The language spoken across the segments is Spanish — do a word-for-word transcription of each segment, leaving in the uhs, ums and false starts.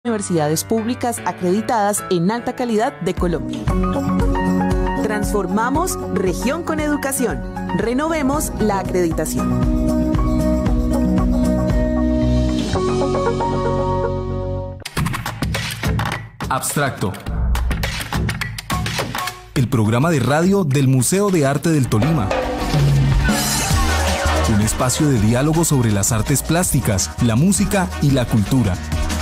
universidades públicas acreditadas en alta calidad de Colombia. Transformamos región con educación. Renovemos la acreditación. Abstracto. El programa de radio del Museo de Arte del Tolima. Un espacio de diálogo sobre las artes plásticas, la música y la cultura.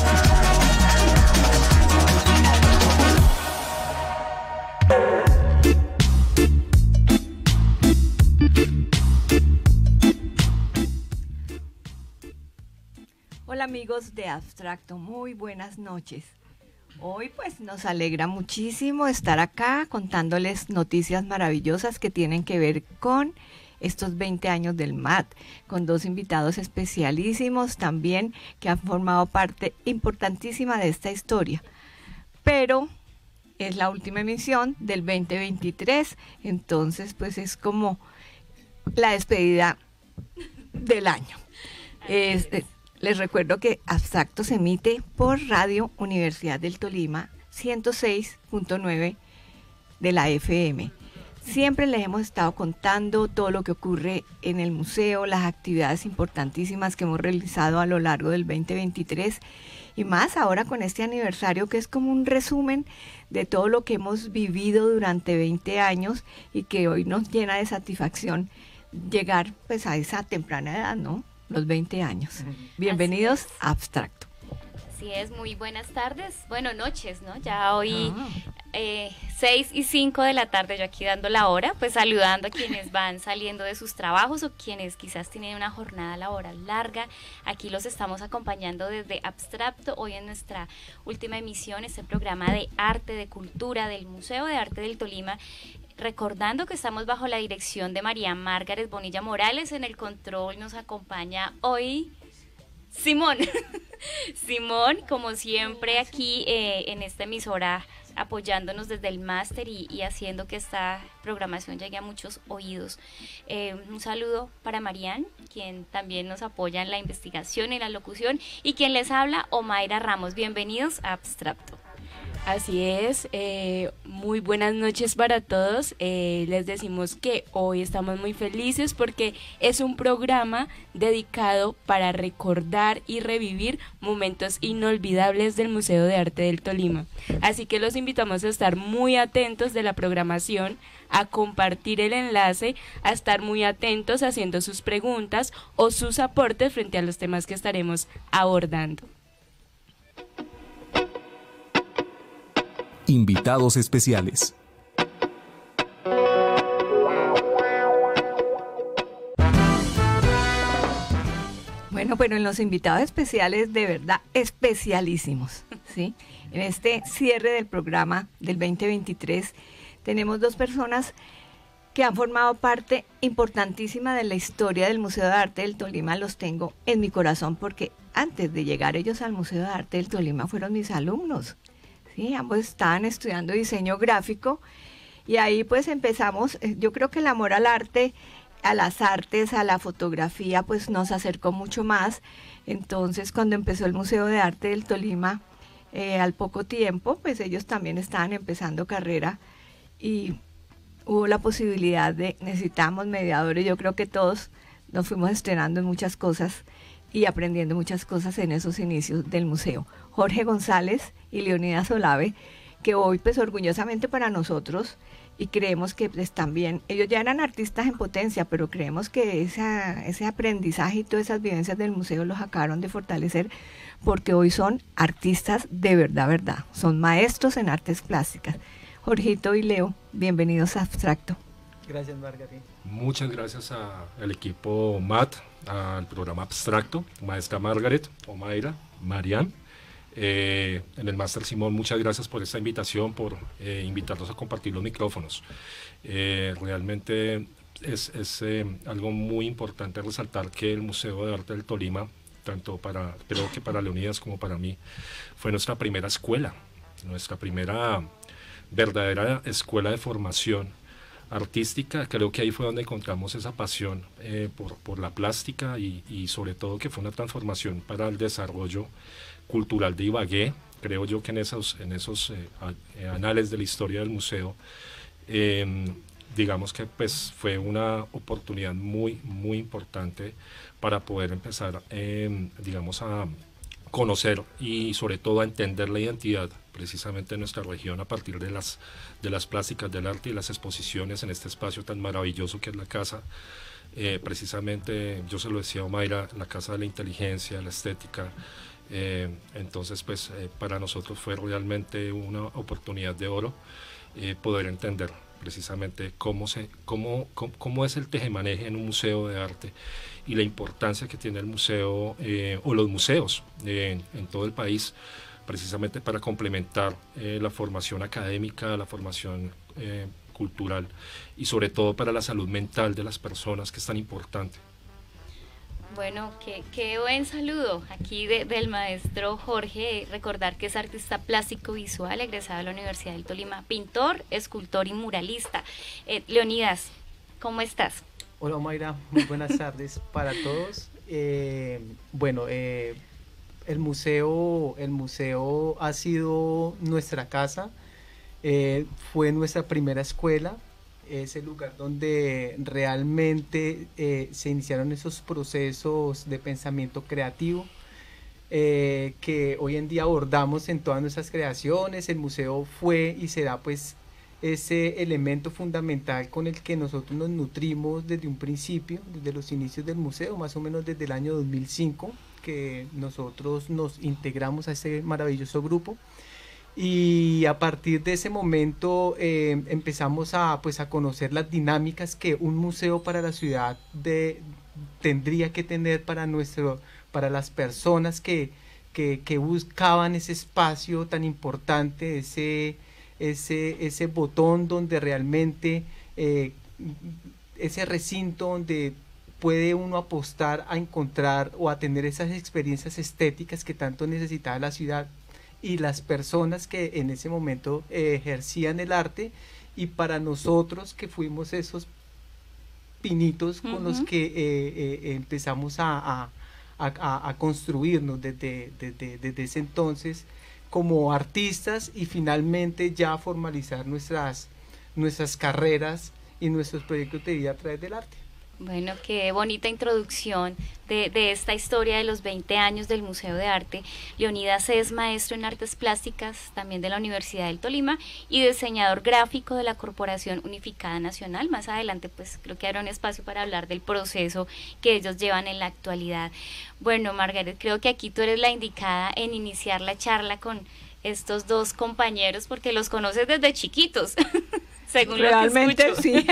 Hola amigos de Abstracto, muy buenas noches. Hoy pues nos alegra muchísimo estar acá contándoles noticias maravillosas que tienen que ver con estos veinte años del M A T, con dos invitados especialísimos también que han formado parte importantísima de esta historia. Pero es la última emisión del veinte veintitrés, entonces pues es como la despedida del año. Este, les recuerdo que Abstracto se emite por Radio Universidad del Tolima ciento seis punto nueve de la F M. Siempre les hemos estado contando todo lo que ocurre en el museo, las actividades importantísimas que hemos realizado a lo largo del veinte veintitrés y más ahora con este aniversario que es como un resumen de todo lo que hemos vivido durante veinte años y que hoy nos llena de satisfacción llegar pues a esa temprana edad, ¿no? Los veinte años. Bienvenidos a Abstracto. Así es, muy buenas tardes, bueno, noches, ¿no? Ya hoy ah. eh, seis y cinco de la tarde, yo aquí dando la hora, pues saludando a quienes van saliendo de sus trabajos o quienes quizás tienen una jornada laboral larga. Aquí los estamos acompañando desde Abstracto, hoy en nuestra última emisión, este programa de arte, de cultura, del Museo de Arte del Tolima. Recordando que estamos bajo la dirección de María Margaret Bonilla Morales. En el control nos acompaña hoy Simón. Simón, como siempre, aquí eh, en esta emisora, apoyándonos desde el máster y, y haciendo que esta programación llegue a muchos oídos. Eh, un saludo para Marian, quien también nos apoya en la investigación y la locución, y quien les habla, Omaira Ramos. Bienvenidos a Abstracto. Así es, eh, muy buenas noches para todos. Eh, les decimos que hoy estamos muy felices porque es un programa dedicado para recordar y revivir momentos inolvidables del Museo de Arte del Tolima. Así que los invitamos a estar muy atentos de la programación, a compartir el enlace, a estar muy atentos haciendo sus preguntas o sus aportes frente a los temas que estaremos abordando. Invitados especiales. Bueno, pero en los invitados especiales de verdad especialísimos, ¿sí? En este cierre del programa del veinte veintitrés tenemos dos personas que han formado parte importantísima de la historia del Museo de Arte del Tolima. Los tengo en mi corazón porque antes de llegar ellos al Museo de Arte del Tolima fueron mis alumnos. Sí, ambos estaban estudiando diseño gráfico y ahí pues empezamos. Yo creo que el amor al arte, a las artes, a la fotografía pues nos acercó mucho más. Entonces cuando empezó el Museo de Arte del Tolima, eh, al poco tiempo pues ellos también estaban empezando carrera y hubo la posibilidad de, necesitamos mediadores. Yo creo que todos nos fuimos estrenando en muchas cosas y aprendiendo muchas cosas en esos inicios del museo. Jorge González y Leonidas Olave, que hoy pues orgullosamente para nosotros, y creemos que pues también, ellos ya eran artistas en potencia, pero creemos que esa, ese aprendizaje y todas esas vivencias del museo los acabaron de fortalecer, porque hoy son artistas de verdad, verdad, son maestros en artes plásticas. Jorgito y Leo, bienvenidos a Abstracto. Gracias, Margarita. Muchas gracias a, al equipo M A T, al programa Abstracto, maestra Margaret, Omaira, Marian. Eh, en el máster Simón, muchas gracias por esta invitación, por eh, invitarnos a compartir los micrófonos. Eh, realmente es, es eh, algo muy importante resaltar que el Museo de Arte del Tolima, tanto para, creo que para Leonidas como para mí, fue nuestra primera escuela, nuestra primera verdadera escuela de formación artística. Creo que ahí fue donde encontramos esa pasión eh, por, por la plástica y, y sobre todo que fue una transformación para el desarrollo cultural de Ibagué creo yo que en esos, en esos eh, a, anales de la historia del museo, eh, digamos que pues fue una oportunidad muy, muy importante para poder empezar, eh, digamos, a conocer y sobre todo a entender la identidad precisamente de nuestra región a partir de las, de las plásticas del arte y las exposiciones en este espacio tan maravilloso que es la casa. Eh, precisamente, yo se lo decía a Omaira, la casa de la inteligencia, la estética. Eh, entonces, pues eh, para nosotros fue realmente una oportunidad de oro eh, poder entender precisamente cómo, se, cómo, cómo, cómo es el tejemaneje en un museo de arte y la importancia que tiene el museo eh, o los museos eh, en, en todo el país, precisamente para complementar eh, la formación académica, la formación eh, cultural y sobre todo para la salud mental de las personas, que es tan importante. Bueno, qué, qué buen saludo aquí de, del maestro Jorge. Recordar que es artista plástico visual, egresado de la Universidad del Tolima, pintor, escultor y muralista. Eh, Leonidas, ¿cómo estás? Hola Mayra, muy buenas tardes para todos. Eh, bueno, eh, el museo, el museo ha sido nuestra casa, eh, fue nuestra primera escuela. Es el lugar donde realmente eh, se iniciaron esos procesos de pensamiento creativo eh, que hoy en día abordamos en todas nuestras creaciones. El museo fue y será pues ese elemento fundamental con el que nosotros nos nutrimos desde un principio, desde los inicios del museo, más o menos desde el año dos mil cinco, que nosotros nos integramos a este maravilloso grupo. Y a partir de ese momento eh, empezamos a, pues, a conocer las dinámicas que un museo para la ciudad de, tendría que tener para, nuestro, para las personas que, que, que buscaban ese espacio tan importante, ese, ese, ese botón donde realmente, eh, ese recinto donde puede uno apostar a encontrar o a tener esas experiencias estéticas que tanto necesitaba la ciudad y las personas que en ese momento eh, ejercían el arte, y para nosotros que fuimos esos pinitos con uh-huh. los que eh, eh, empezamos a, a, a, a construirnos desde, desde, desde ese entonces como artistas, y finalmente ya formalizar nuestras, nuestras carreras y nuestros proyectos de vida a través del arte. Bueno, qué bonita introducción de, de esta historia de los veinte años del Museo de Arte. Leonidas es maestro en artes plásticas también de la Universidad del Tolima y diseñador gráfico de la Corporación Unificada Nacional. Más adelante pues creo que habrá un espacio para hablar del proceso que ellos llevan en la actualidad. Bueno, Margaret, creo que aquí tú eres la indicada en iniciar la charla con estos dos compañeros porque los conoces desde chiquitos. Según realmente lo que sí.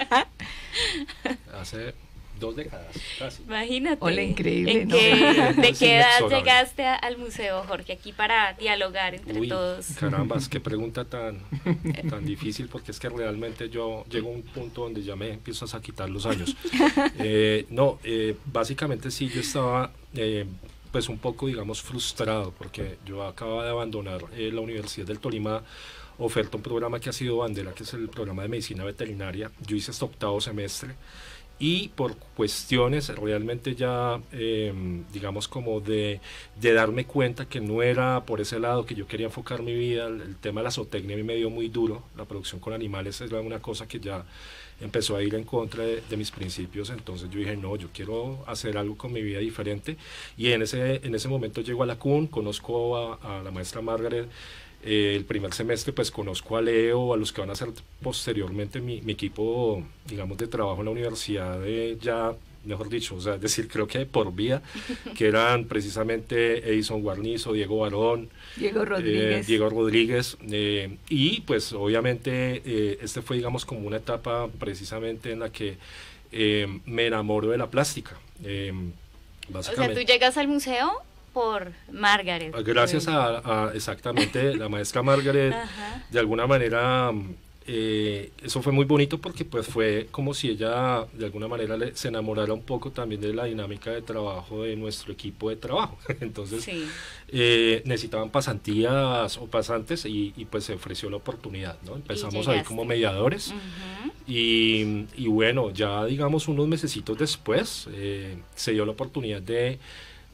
Hace dos décadas casi. Imagínate. Hola, increíble. ¿En ¿no? qué, ¿De qué edad inexorable. llegaste a, al museo, Jorge? Aquí para dialogar entre Uy, todos. Carambas, qué pregunta tan, tan difícil, porque es que realmente yo llego a un punto donde ya me empiezo a quitar los años. Eh, no, eh, básicamente sí, yo estaba eh, pues un poco, digamos, frustrado, porque yo acababa de abandonar eh, la Universidad del Tolima. Oferta un programa que ha sido bandera, que es el programa de medicina veterinaria. Yo hice este octavo semestre y por cuestiones realmente ya, eh, digamos, como de, de darme cuenta que no era por ese lado que yo quería enfocar mi vida. El, el tema de la zootecnia a mí me dio muy duro. La producción con animales era una cosa que ya empezó a ir en contra de, de mis principios. Entonces yo dije, no, yo quiero hacer algo con mi vida diferente. Y en ese, en ese momento llego a la C U N, conozco a, a la maestra Margaret. Eh, el primer semestre pues conozco a Leo, a los que van a ser posteriormente mi, mi equipo, digamos, de trabajo en la universidad, de ya, mejor dicho, o sea, es decir, creo que de por vida, que eran precisamente Edison Guarnizo, Diego Barón, Diego Rodríguez, eh, Diego Rodríguez eh, y pues obviamente eh, este fue, digamos, como una etapa precisamente en la que eh, me enamoro de la plástica. Eh, básicamente. O sea, ¿tú llegas al museo por Margaret? Gracias a, a exactamente la maestra Margaret. Ajá. De alguna manera eh, eso fue muy bonito porque pues fue como si ella de alguna manera le, se enamorara un poco también de la dinámica de trabajo de nuestro equipo de trabajo. Entonces sí. eh, necesitaban pasantías o pasantes y, y pues se ofreció la oportunidad, ¿no? Empezamos ahí como mediadores. Uh-huh. y, y bueno, ya digamos unos mesecitos después eh, se dio la oportunidad de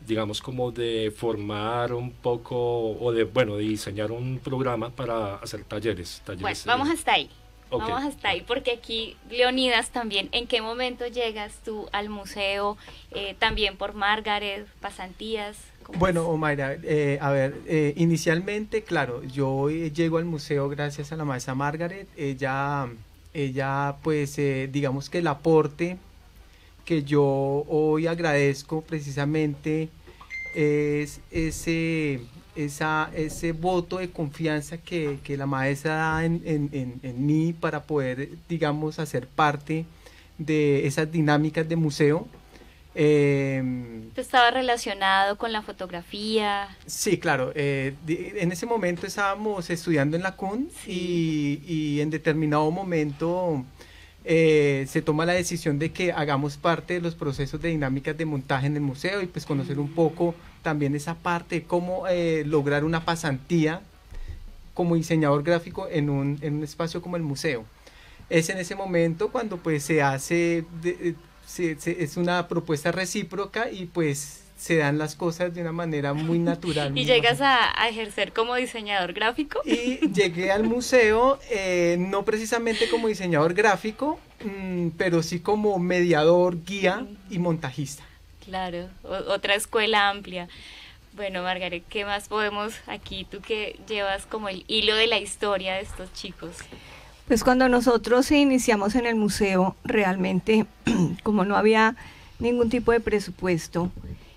digamos como de formar un poco, o de, bueno, de diseñar un programa para hacer talleres. talleres Bueno, eh, vamos hasta ahí. okay. Vamos hasta ahí, porque aquí, Leonidas, también, ¿en qué momento llegas tú al museo? Eh, también por Margaret, pasantías. Bueno, Omaira, eh, a ver, eh, inicialmente, claro, yo eh, llego al museo gracias a la maestra Margaret. Ella, ella pues, eh, digamos que el aporte que yo hoy agradezco precisamente es ese, esa, ese voto de confianza que, que la maestra da en, en, en, en mí para poder, digamos, hacer parte de esas dinámicas de museo. Eh, ¿Tú estabas relacionado con la fotografía? Sí, claro. Eh, de, en ese momento estábamos estudiando en la C U N sí. y, y en determinado momento eh, se toma la decisión de que hagamos parte de los procesos de dinámicas de montaje en el museo y pues conocer un poco también esa parte de cómo eh, lograr una pasantía como diseñador gráfico en un, en un espacio como el museo. Es en ese momento cuando pues se hace... De, Se, se, es una propuesta recíproca y pues se dan las cosas de una manera muy natural. ¿Y llegas a, a ejercer como diseñador gráfico? Y llegué al museo, eh, no precisamente como diseñador gráfico, mmm, pero sí como mediador, guía y montajista. Claro, o, otra escuela amplia. Bueno, Margaret, ¿qué más podemos aquí? Tú que llevas como el hilo de la historia de estos chicos. Pues cuando nosotros iniciamos en el museo, realmente, como no había ningún tipo de presupuesto,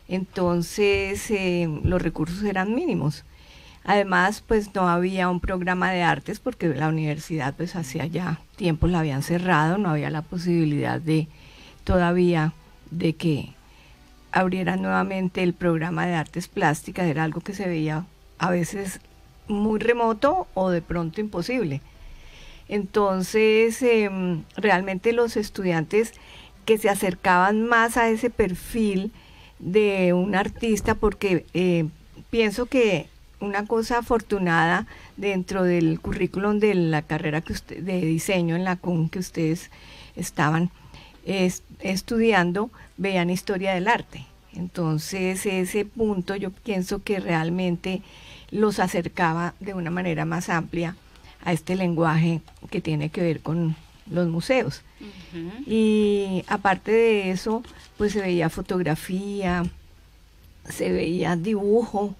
entonces eh, los recursos eran mínimos. Además, pues no había un programa de artes porque la universidad pues hacía ya tiempo la habían cerrado, no había la posibilidad de todavía de que abrieran nuevamente el programa de artes plásticas, era algo que se veía a veces muy remoto o de pronto imposible. Entonces, eh, realmente los estudiantes que se acercaban más a ese perfil de un artista, porque eh, pienso que una cosa afortunada dentro del currículum de la carrera que usted, de diseño en la C U N que ustedes estaban es, estudiando, veían historia del arte. Entonces, ese punto yo pienso que realmente los acercaba de una manera más amplia a este lenguaje que tiene que ver con los museos. Uh-huh. Y aparte de eso, pues se veía fotografía, se veía dibujo,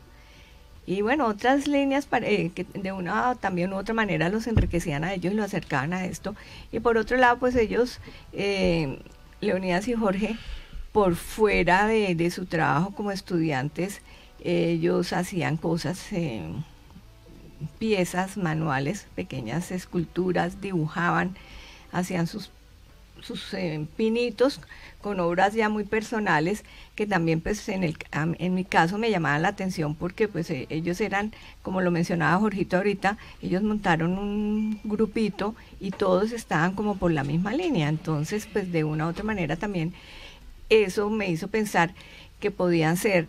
y bueno, otras líneas para, eh, que de una también u otra manera los enriquecían a ellos y lo acercaban a esto. Y por otro lado, pues ellos, eh, Leonidas y Jorge, por fuera de, de su trabajo como estudiantes, eh, ellos hacían cosas... Eh, piezas manuales, pequeñas esculturas, dibujaban, hacían sus, sus eh, pinitos con obras ya muy personales que también pues en, el, en mi caso me llamaban la atención porque pues eh, ellos eran, como lo mencionaba Jorgito ahorita, ellos montaron un grupito y todos estaban como por la misma línea, entonces pues de una u otra manera también eso me hizo pensar que podían ser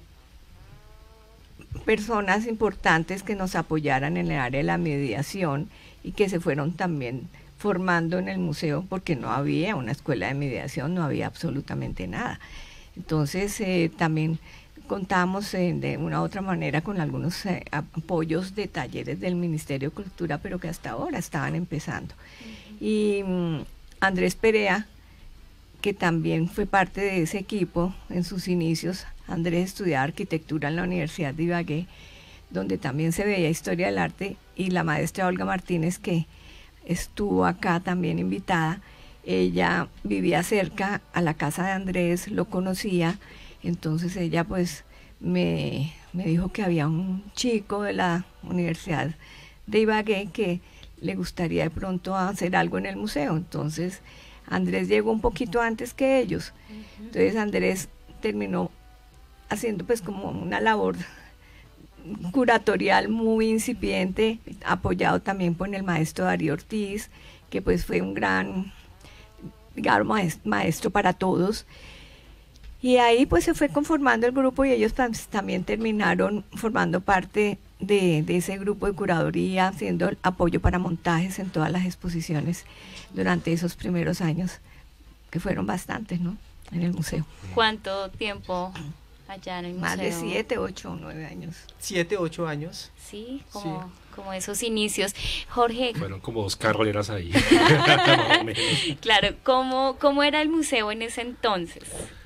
personas importantes que nos apoyaran en el área de la mediación y que se fueron también formando en el museo porque no había una escuela de mediación, no había absolutamente nada. Entonces eh, también contamos eh, de una u otra manera con algunos eh, apoyos de talleres del Ministerio de Cultura, pero que hasta ahora estaban empezando. Uh-huh. Y um, Andrés Perea, que también fue parte de ese equipo en sus inicios. Andrés estudiaba arquitectura en la Universidad de Ibagué, donde también se veía historia del arte, y la maestra Olga Martínez, que estuvo acá también invitada, ella vivía cerca a la casa de Andrés, lo conocía, entonces ella pues me, me dijo que había un chico de la Universidad de Ibagué que le gustaría de pronto hacer algo en el museo, entonces Andrés llegó un poquito antes que ellos, uh-huh. Entonces Andrés terminó haciendo pues como una labor curatorial muy incipiente, apoyado también por el maestro Darío Ortiz, que pues fue un gran, digamos, maestro para todos. Y ahí pues se fue conformando el grupo y ellos tam- también terminaron formando parte de, de ese grupo de curaduría, haciendo apoyo para montajes en todas las exposiciones durante esos primeros años, que fueron bastantes, ¿no?, en el museo. ¿Cuánto tiempo allá en el museo. Más de siete, ocho, nueve años. Siete, ocho años. Sí, como, Sí. como esos inicios. Jorge, Fueron como dos carroleras ahí. Más o menos. claro, ¿cómo, ¿cómo era el museo en ese entonces?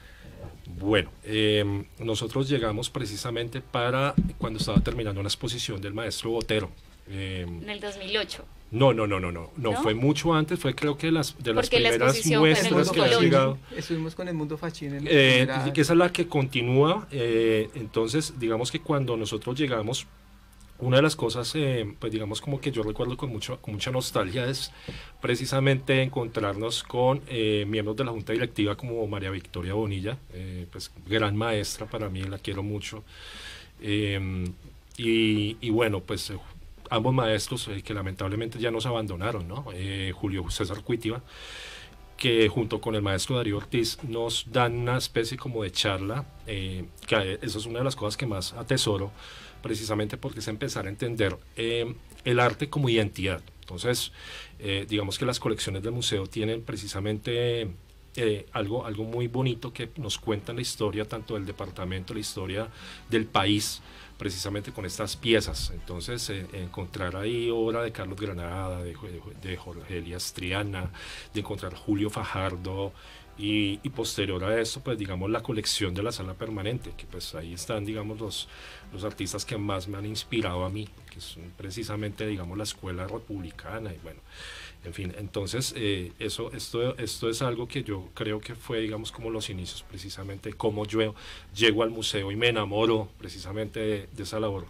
Bueno, eh, nosotros llegamos precisamente para cuando estaba terminando una exposición del maestro Botero. Eh, En el dos mil ocho. no, no, no, no, no, no, ¿No? fue mucho antes, fue creo que las, de las Porque la primeras exposición fue en el muestras que dos mil había ocho. llegado. Estuvimos con el Mundo Fachín en la Eh, primera- que esa es la que continúa, eh, entonces digamos que cuando nosotros llegamos, una de las cosas, eh, pues digamos como que yo recuerdo con, mucho, con mucha nostalgia es precisamente encontrarnos con eh, miembros de la Junta Directiva como María Victoria Bonilla, eh, pues gran maestra para mí, la quiero mucho, eh, y, y bueno, pues eh, ambos maestros eh, que lamentablemente ya nos abandonaron, ¿no? Eh, Julio César Cuitiva, que junto con el maestro Darío Ortiz nos dan una especie como de charla, eh, que eso es una de las cosas que más atesoro, precisamente porque es empezar a entender eh, el arte como identidad. Entonces, eh, digamos que las colecciones del museo tienen precisamente eh, algo, algo muy bonito que nos cuentan la historia tanto del departamento, la historia del país, precisamente con estas piezas. Entonces, eh, encontrar ahí obra de Carlos Granada, de, de Jorge Elías Triana, de encontrar Julio Fajardo, y, y posterior a eso, pues digamos la colección de la sala permanente, que pues ahí están, digamos, los, los artistas que más me han inspirado a mí, que son precisamente, digamos, la escuela republicana, y bueno, en fin, entonces eh, eso, esto, esto es algo que yo creo que fue, digamos, como los inicios, precisamente, cómo yo llego al museo y me enamoro precisamente de, de esa labor,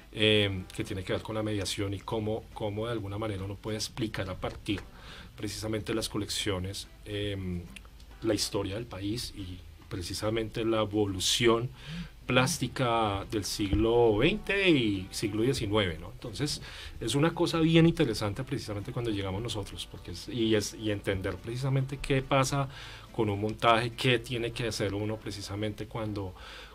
eh, que tiene que ver con la mediación y cómo, cómo de alguna manera uno puede explicar a partir precisamente de las colecciones eh, la historia del país y precisamente la evolución plástica del siglo veinte y siglo diecinueve, ¿no? Entonces, es una cosa bien interesante precisamente cuando llegamos nosotros, porque es, y, es, y entender precisamente qué pasa con un montaje, qué tiene que hacer uno precisamente cuando,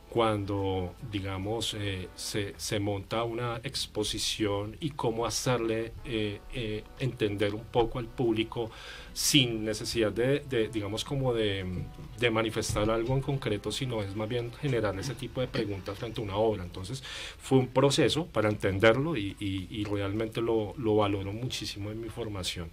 cuando digamos, eh, se, se monta una exposición y cómo hacerle eh, eh, entender un poco al público sin necesidad de, de digamos, como de, de manifestar algo en concreto, sino es más bien generar ese tipo de preguntas frente a una obra. Entonces, fue un proceso para entenderlo y, y, y realmente lo, lo valoro muchísimo en mi formación.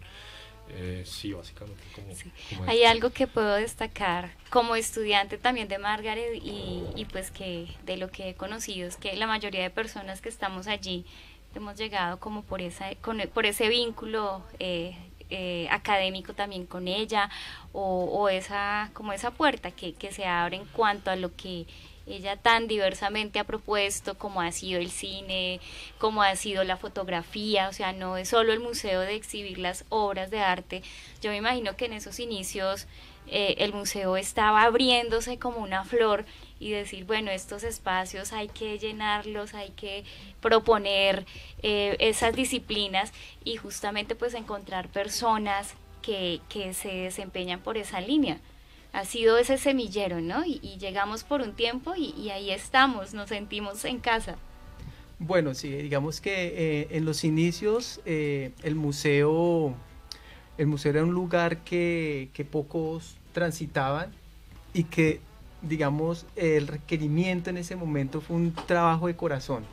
Eh, sí, básicamente. Como, Sí. como Hay algo que puedo destacar como estudiante también de Margaret y, y pues que de lo que he conocido es que la mayoría de personas que estamos allí hemos llegado como por, esa, con, por ese vínculo eh, eh, académico también con ella o, o esa, como esa puerta que, que se abre en cuanto a lo que ella tan diversamente ha propuesto, como ha sido el cine, como ha sido la fotografía, o sea, no es solo el museo de exhibir las obras de arte. Yo me imagino que en esos inicios eh, el museo estaba abriéndose como una flor y decir, bueno, estos espacios hay que llenarlos, hay que proponer eh, esas disciplinas y justamente pues encontrar personas que, que se desempeñan por esa línea. Ha sido ese semillero, ¿no? Y, y llegamos por un tiempo y, y ahí estamos, nos sentimos en casa. Bueno, sí, digamos que eh, en los inicios eh, el museo, el museo era un lugar que, que pocos transitaban y que, digamos, el requerimiento en ese momento fue un trabajo de corazón.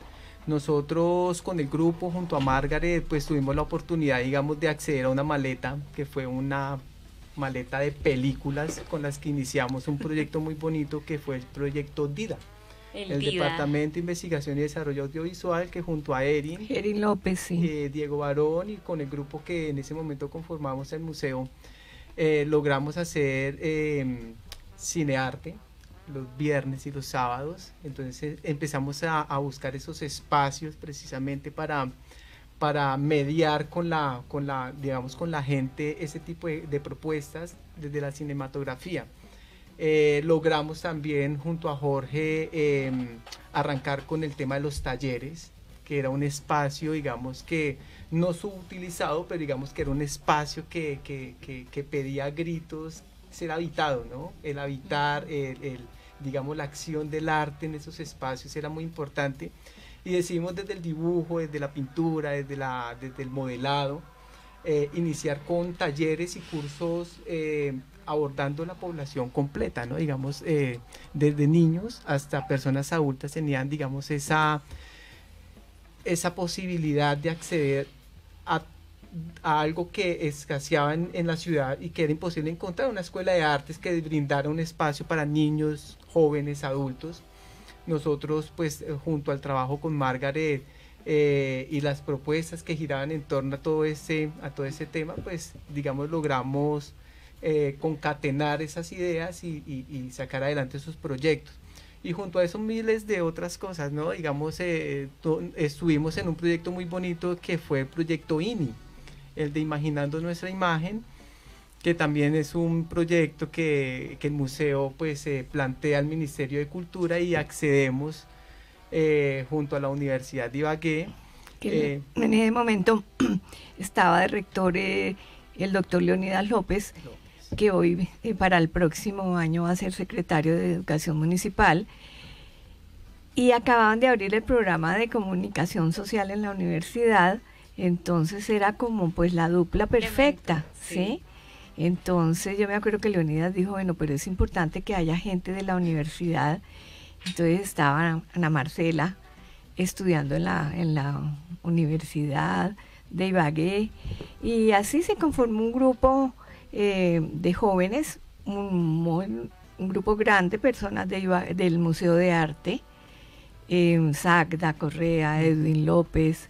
Nosotros con el grupo junto a Margaret pues tuvimos la oportunidad, digamos, de acceder a una maleta que fue una maleta de películas con las que iniciamos un proyecto muy bonito que fue el proyecto DIDA, El, el DIDA. Departamento de Investigación y Desarrollo Audiovisual, que junto a Erin, Erin López, sí. eh, Diego Barón y con el grupo que en ese momento conformamos el museo, eh, logramos hacer eh, cinearte los viernes y los sábados. Entonces eh, empezamos a, a buscar esos espacios precisamente para para mediar con la, con la, digamos, con la gente ese tipo de, de propuestas desde la cinematografía. Eh, logramos también junto a Jorge eh, arrancar con el tema de los talleres, que era un espacio, digamos, que no subutilizado, pero digamos que era un espacio que, que, que, que pedía gritos ser habitado, ¿no? El habitar, el, el, digamos, la acción del arte en esos espacios era muy importante. Y decidimos desde el dibujo, desde la pintura, desde, la, desde el modelado, eh, iniciar con talleres y cursos eh, abordando la población completa, ¿no? Digamos, eh, desde niños hasta personas adultas tenían, digamos, esa, esa posibilidad de acceder a, a algo que escaseaba en, en la ciudad y que era imposible encontrar, una escuela de artes que brindara un espacio para niños, jóvenes, adultos. Nosotros, pues, junto al trabajo con Margaret eh, y las propuestas que giraban en torno a todo ese, a todo ese tema, pues, digamos, logramos Eh, concatenar esas ideas y, y, y sacar adelante sus proyectos. Y junto a eso miles de otras cosas, ¿no? Digamos, eh, to, estuvimos en un proyecto muy bonito que fue el proyecto I N I, el de Imaginando Nuestra Imagen, que también es un proyecto que, que el museo pues eh, plantea al Ministerio de Cultura y accedemos eh, junto a la Universidad de Ibagué. Que eh, en ese momento estaba de rector eh, el doctor Leonidas López, no. que hoy eh, para el próximo año va a ser secretario de Educación Municipal, y acababan de abrir el programa de comunicación social en la universidad, entonces era como pues la dupla perfecta, ¿sí? ¿sí? Entonces yo me acuerdo que Leonidas dijo, bueno, pero es importante que haya gente de la universidad, entonces estaba Ana Marcela estudiando en la, en la universidad de Ibagué, y así se conformó un grupo Eh, de jóvenes, un, un grupo grande, personas de Iba, del Museo de Arte, eh, Sagda Correa, Edwin López,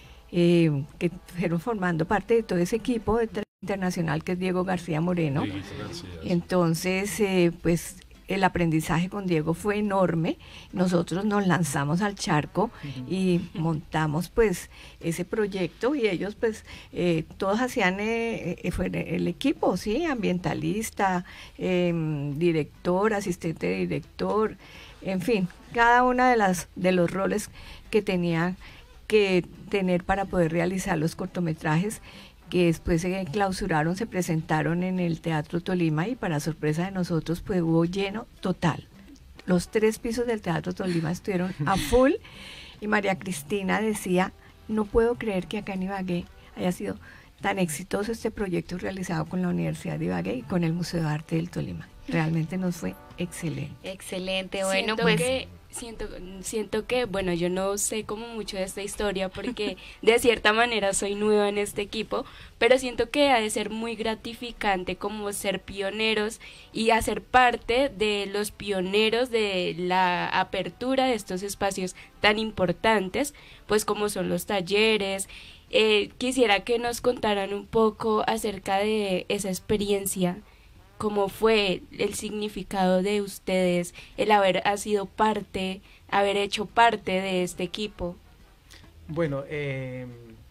eh, que fueron formando parte de todo ese equipo de internacional que es Diego García Moreno. Sí, gracias. Entonces, eh, pues el aprendizaje con Diego fue enorme. Nosotros nos lanzamos al charco y montamos pues ese proyecto, y ellos pues eh, todos hacían eh, eh, fue el equipo, sí, ambientalista, eh, director, asistente de director, en fin, cada una de las de los roles que tenía que tener para poder realizar los cortometrajes, que después se clausuraron, se presentaron en el Teatro Tolima, y para sorpresa de nosotros pues hubo lleno total. Los tres pisos del Teatro Tolima estuvieron a full, y María Cristina decía, no puedo creer que acá en Ibagué haya sido tan exitoso este proyecto realizado con la Universidad de Ibagué y con el Museo de Arte del Tolima. Realmente nos fue excelente. Excelente, bueno, Siento pues... que Siento, siento que, bueno, yo no sé como mucho de esta historia porque de cierta manera soy nueva en este equipo, pero siento que ha de ser muy gratificante como ser pioneros y hacer parte de los pioneros de la apertura de estos espacios tan importantes, pues como son los talleres. Eh, quisiera que nos contaran un poco acerca de esa experiencia. ¿Cómo fue el significado de ustedes, el haber sido parte, haber hecho parte de este equipo? Bueno, eh,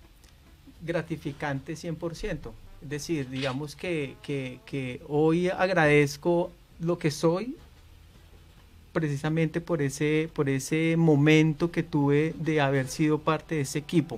gratificante cien por ciento. Es decir, digamos que, que, que hoy agradezco lo que soy precisamente por ese, por ese momento que tuve de haber sido parte de ese equipo.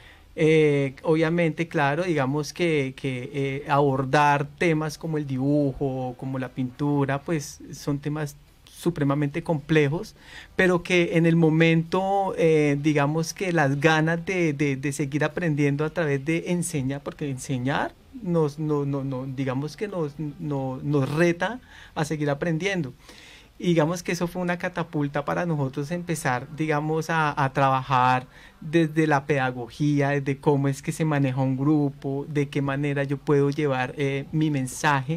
Eh, obviamente, claro, digamos que, que eh, abordar temas como el dibujo, como la pintura, pues son temas supremamente complejos, pero que en el momento, eh, digamos que las ganas de, de, de seguir aprendiendo a través de enseñar, porque enseñar nos, no, no, no, digamos que nos, no, nos reta a seguir aprendiendo. Y digamos que eso fue una catapulta para nosotros empezar, digamos, a, a trabajar desde la pedagogía, desde cómo es que se maneja un grupo, de qué manera yo puedo llevar eh, mi mensaje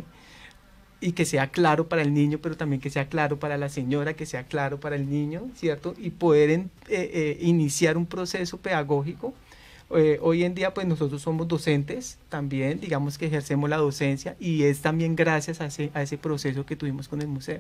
y que sea claro para el niño, pero también que sea claro para la señora, que sea claro para el niño, ¿cierto? Y poder en, eh, eh, iniciar un proceso pedagógico. Eh, hoy en día pues nosotros somos docentes también, digamos que ejercemos la docencia, y es también gracias a ese, a ese proceso que tuvimos con el museo.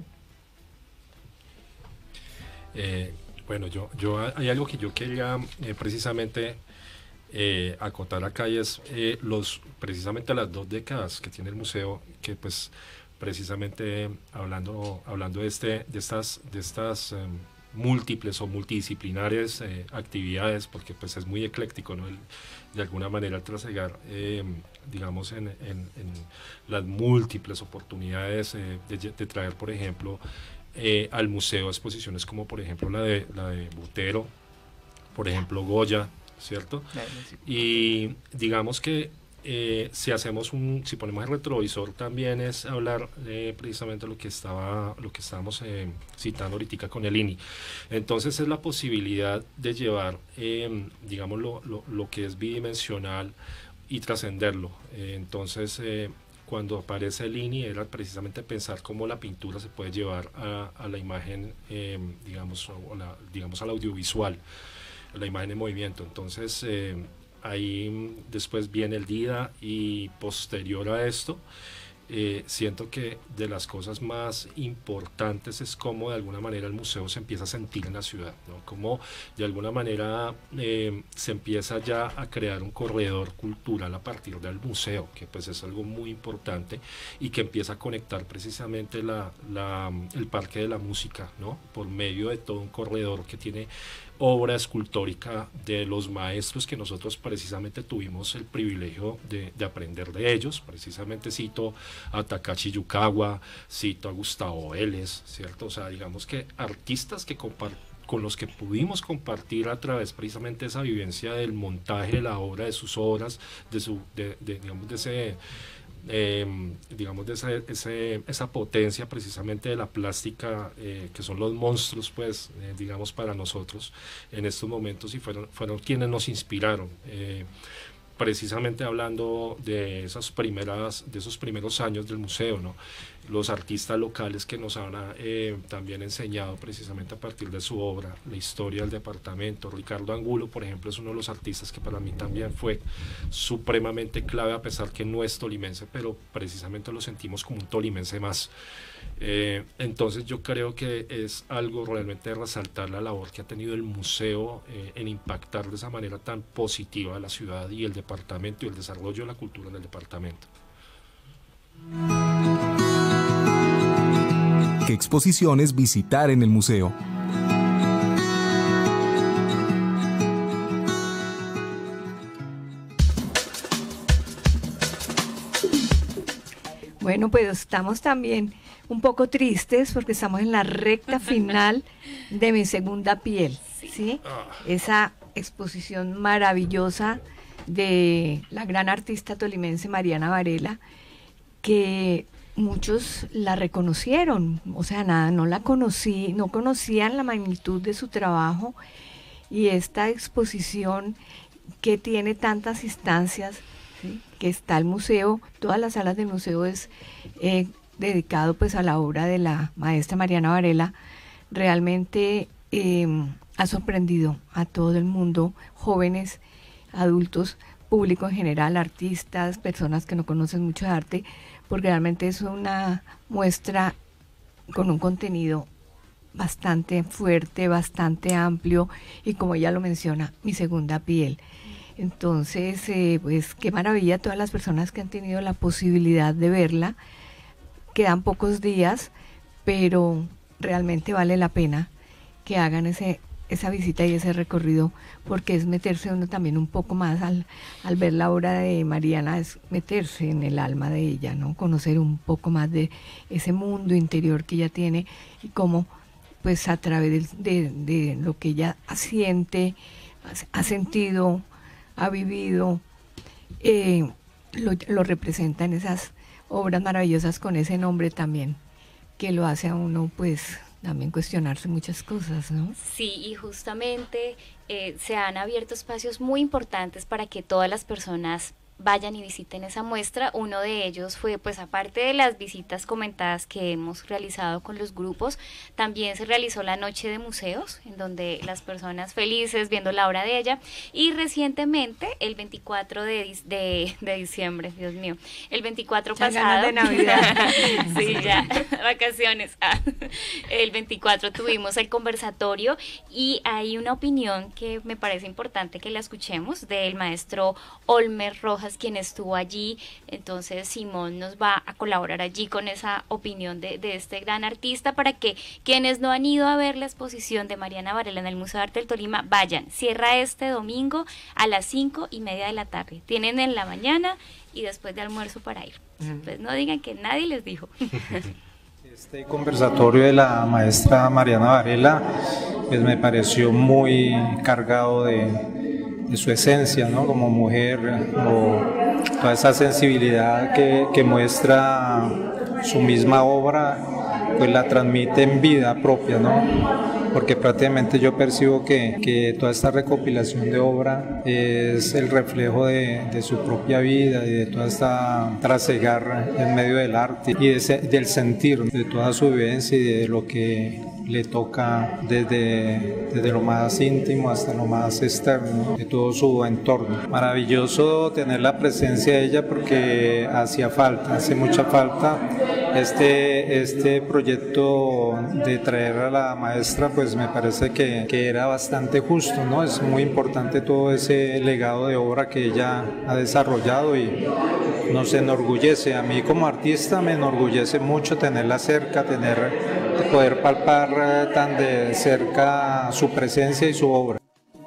Eh, bueno, yo, yo hay algo que yo quería eh, precisamente eh, acotar acá, y es eh, los precisamente las dos décadas que tiene el museo, que pues precisamente hablando hablando de este de estas de estas eh, múltiples o multidisciplinares eh, actividades, porque pues es muy ecléctico, ¿no? El, de alguna manera trasegar eh, digamos en, en, en las múltiples oportunidades eh, de, de traer, por ejemplo, Eh, al museo exposiciones como por ejemplo la de la de Botero, por ejemplo Goya, ¿cierto? Y digamos que eh, si hacemos un, si ponemos el retrovisor también es hablar eh, precisamente lo que estaba, lo que estábamos eh, citando ahorita con el I N I. Entonces es la posibilidad de llevar, eh, digamos, lo, lo, lo que es bidimensional y trascenderlo. Eh, entonces, eh, cuando aparece el I N I era precisamente pensar cómo la pintura se puede llevar a, a la imagen, eh, digamos, o la, digamos, al audiovisual, a la imagen en movimiento. Entonces, eh, ahí después viene el D I D A y posterior a esto, eh, siento que de las cosas más importantes es cómo de alguna manera el museo se empieza a sentir en la ciudad, ¿no? Cómo de alguna manera eh, se empieza ya a crear un corredor cultural a partir del museo, que pues es algo muy importante y que empieza a conectar precisamente la, la, el Parque de la Música, ¿no? Por medio de todo un corredor que tiene obra escultórica de los maestros que nosotros precisamente tuvimos el privilegio de, de aprender de ellos. Precisamente cito a Takashi Yukawa, cito a Gustavo Vélez, ¿cierto? O sea, digamos que artistas que comparten, con los que pudimos compartir a través precisamente esa vivencia del montaje de la obra, de sus obras, de su, de, de, digamos, de ese, eh, digamos, de ese, ese, esa potencia precisamente de la plástica, eh, que son los monstruos, pues, eh, digamos, para nosotros en estos momentos, y fueron, fueron quienes nos inspiraron. Eh, precisamente hablando de esas primeras, de esos primeros años del museo, ¿no? Los artistas locales que nos han eh, también enseñado precisamente a partir de su obra, la historia del departamento. Ricardo Angulo, por ejemplo, es uno de los artistas que para mí también fue supremamente clave, a pesar que no es tolimense, pero precisamente lo sentimos como un tolimense más. Eh, entonces yo creo que es algo realmente de resaltar la labor que ha tenido el museo eh, en impactar de esa manera tan positiva a la ciudad y el departamento y el desarrollo de la cultura en el departamento. ¿Qué exposiciones visitar en el museo? Bueno, pues estamos también un poco tristes porque estamos en la recta final de Mi Segunda Piel, ¿sí? Esa exposición maravillosa de la gran artista tolimense Mariana Varela, que muchos la reconocieron, o sea, nada, no la conocí, no conocían la magnitud de su trabajo, y esta exposición que tiene tantas instancias, ¿sí? Que está el museo, todas las salas del museo es eh, dedicado pues a la obra de la maestra Mariana Varela, realmente eh, ha sorprendido a todo el mundo, jóvenes, adultos, público en general, artistas, personas que no conocen mucho de arte, porque realmente es una muestra con un contenido bastante fuerte, bastante amplio, y como ella lo menciona, mi segunda piel. Entonces, eh, pues qué maravilla todas las personas que han tenido la posibilidad de verla. Quedan pocos días, pero realmente vale la pena que hagan ese esa visita y ese recorrido, porque es meterse uno también un poco más al, al ver la obra de Mariana, es meterse en el alma de ella, ¿no? Conocer un poco más de ese mundo interior que ella tiene y cómo, pues a través de, de, de lo que ella siente, ha sentido, ha vivido, eh, lo, lo representa en esas obras maravillosas con ese nombre también, que lo hace a uno, pues, también cuestionarse muchas cosas, ¿no? Sí, y justamente eh, se han abierto espacios muy importantes para que todas las personas vayan y visiten esa muestra. Uno de ellos fue, pues aparte de las visitas comentadas que hemos realizado con los grupos, también se realizó la noche de museos, en donde las personas felices viendo la obra de ella, y recientemente, el veinticuatro de, de, de diciembre, Dios mío, el veinticuatro ya pasado, de Navidad. sí, ya, vacaciones, ah, el veinticuatro tuvimos el conversatorio, y hay una opinión que me parece importante que la escuchemos, del maestro Olmer Rojas, quien estuvo allí. Entonces Simón nos va a colaborar allí con esa opinión de, de este gran artista, para que quienes no han ido a ver la exposición de Mariana Varela en el Museo de Arte del Tolima vayan. Cierra este domingo a las cinco y media de la tarde. Tienen en la mañana y después de almuerzo para ir. Pues no digan que nadie les dijo. Este conversatorio de la maestra Mariana Varela pues me pareció muy cargado de de su esencia, ¿no? Como mujer, como toda esa sensibilidad que, que muestra su misma obra, pues la transmite en vida propia, ¿no? Porque prácticamente yo percibo que, que toda esta recopilación de obra es el reflejo de, de su propia vida y de toda esta trasegar en medio del arte y de ese, del sentir, de toda su vivencia y de lo que le toca desde, desde lo más íntimo hasta lo más externo, de todo su entorno. Maravilloso tener la presencia de ella porque hacía falta, hace mucha falta. Este, este proyecto de traer a la maestra, pues me parece que, que era bastante justo, ¿no? Es muy importante todo ese legado de obra que ella ha desarrollado y nos enorgullece. A mí como artista me enorgullece mucho tenerla cerca, tener, poder palpar tan de cerca su presencia y su obra.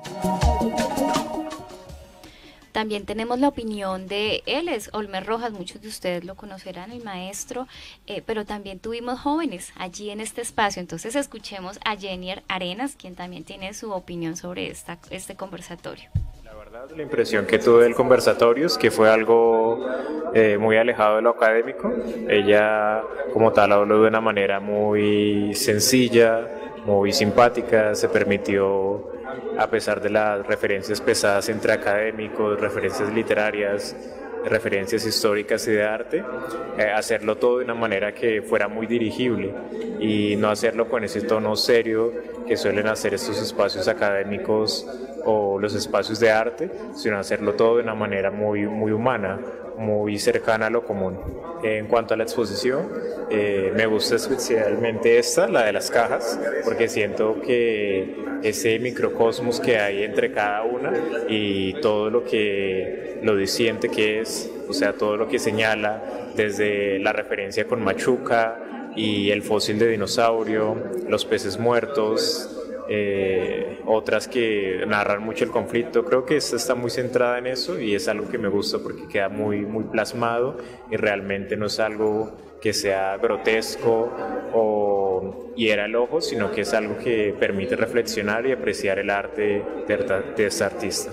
También tenemos la opinión de él, es Olmer Rojas, muchos de ustedes lo conocerán, el maestro, eh, pero también tuvimos jóvenes allí en este espacio, entonces escuchemos a Jennier Arenas, quien también tiene su opinión sobre esta, este conversatorio. La verdad, la impresión que tuve del conversatorio es que fue algo eh, muy alejado de lo académico. Ella como tal habló de una manera muy sencilla, muy simpática, se permitió, a pesar de las referencias pesadas entre académicos, referencias literarias, referencias históricas y de arte, eh, hacerlo todo de una manera que fuera muy dirigible y no hacerlo con ese tono serio que suelen hacer estos espacios académicos o los espacios de arte, sino hacerlo todo de una manera muy, muy humana, muy cercana a lo común. En cuanto a la exposición, eh, me gusta especialmente esta, la de las cajas, porque siento que ese microcosmos que hay entre cada una y todo lo que lo diciente que es, o sea, todo lo que señala, desde la referencia con Machuca y el fósil de dinosaurio, los peces muertos, Eh, otras que narran mucho el conflicto. Creo que esta está muy centrada en eso y es algo que me gusta porque queda muy, muy plasmado y realmente no es algo que sea grotesco o hiera el ojo, sino que es algo que permite reflexionar y apreciar el arte de, de este artista.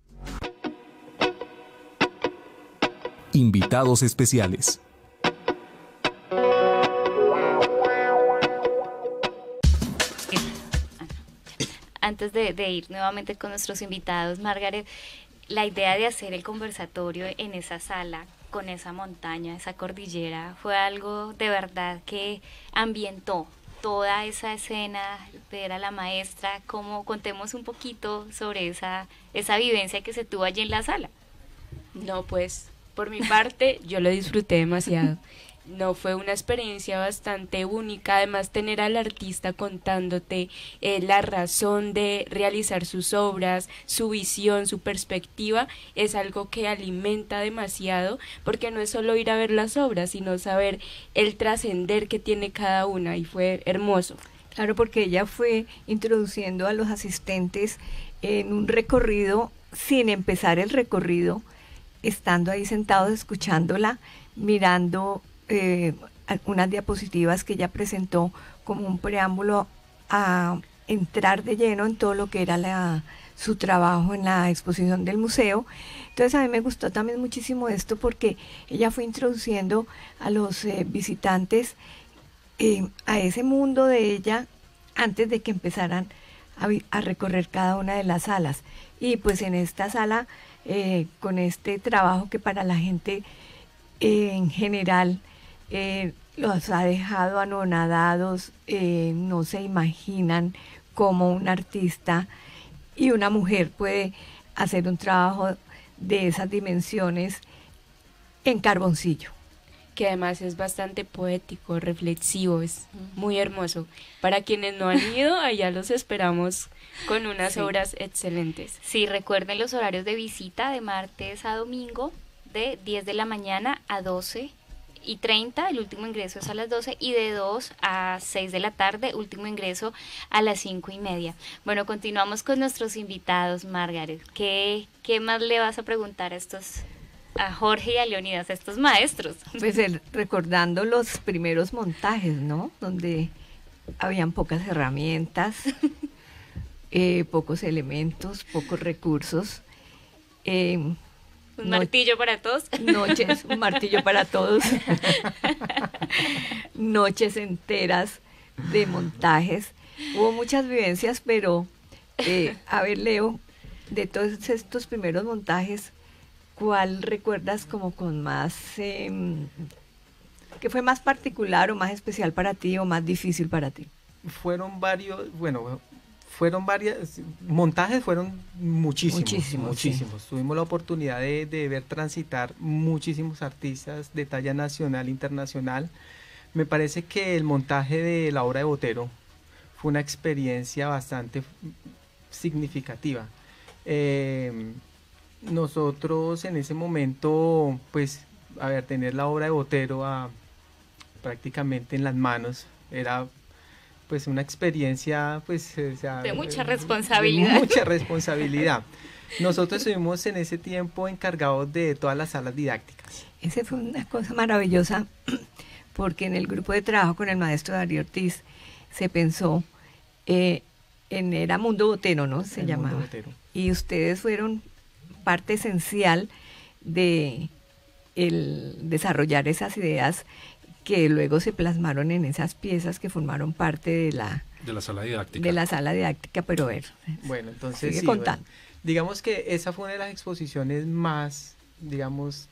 Invitados especiales. Antes de, de ir nuevamente con nuestros invitados, Margaret, la idea de hacer el conversatorio en esa sala, con esa montaña, esa cordillera, fue algo de verdad que ambientó toda esa escena, ver a la maestra. Como contemos un poquito sobre esa, esa vivencia que se tuvo allí en la sala. No, pues, por mi parte, yo lo disfruté demasiado. No, fue una experiencia bastante única, además tener al artista contándote eh, la razón de realizar sus obras, su visión, su perspectiva, es algo que alimenta demasiado, porque no es solo ir a ver las obras, sino saber el trascender que tiene cada una, y fue hermoso. Claro, porque ella fue introduciendo a los asistentes en un recorrido sin empezar el recorrido, estando ahí sentados escuchándola, mirando Eh, unas diapositivas que ella presentó como un preámbulo a entrar de lleno en todo lo que era la, su trabajo en la exposición del museo. Entonces a mí me gustó también muchísimo esto porque ella fue introduciendo a los eh, visitantes eh, a ese mundo de ella antes de que empezaran a, a recorrer cada una de las salas. Y pues en esta sala, eh, con este trabajo que para la gente eh, en general Eh, los ha dejado anonadados, eh, no se imaginan cómo un artista y una mujer puede hacer un trabajo de esas dimensiones en carboncillo. Que además es bastante poético, reflexivo, es muy hermoso. Para quienes no han ido, allá los esperamos con unas sí. obras excelentes. Sí, recuerden los horarios de visita de martes a domingo, de diez de la mañana a doce y treinta, el último ingreso es a las doce, y de dos a seis de la tarde, último ingreso a las cinco y media. Bueno, continuamos con nuestros invitados, Margaret. ¿Qué, qué más le vas a preguntar a estos, a Jorge y a Leonidas, a estos maestros? Pues el, recordando los primeros montajes, ¿no? Donde habían pocas herramientas, eh, pocos elementos, pocos recursos. Eh, Un No- martillo para todos. Noches, un martillo para todos. Noches enteras de montajes. Hubo muchas vivencias, pero eh, a ver, Leo, de todos estos primeros montajes, ¿cuál recuerdas como con más, eh, que fue más particular o más especial para ti o más difícil para ti? Fueron varios, bueno, fueron varias, montajes fueron muchísimos, Muchísimos, muchísimos. Tuvimos la oportunidad de, de ver transitar muchísimos artistas de talla nacional, internacional. Me parece que el montaje de la obra de Botero fue una experiencia bastante significativa. Eh, nosotros en ese momento, pues, a ver, tener la obra de Botero a, prácticamente en las manos era pues una experiencia pues o sea, De mucha eh, responsabilidad. de mucha responsabilidad. Nosotros estuvimos en ese tiempo encargados de todas las salas didácticas. Esa fue una cosa maravillosa porque en el grupo de trabajo con el maestro Darío Ortiz se pensó eh, en, era Mundo Botero, ¿no? Se El Mundo llamaba. Botero. Y ustedes fueron parte esencial de el desarrollar esas ideas que luego se plasmaron en esas piezas que formaron parte de la, De la sala didáctica. de la sala didáctica, pero a ver, Bueno, entonces sigue sí, contando. bueno, digamos que esa fue una de las exposiciones más, digamos,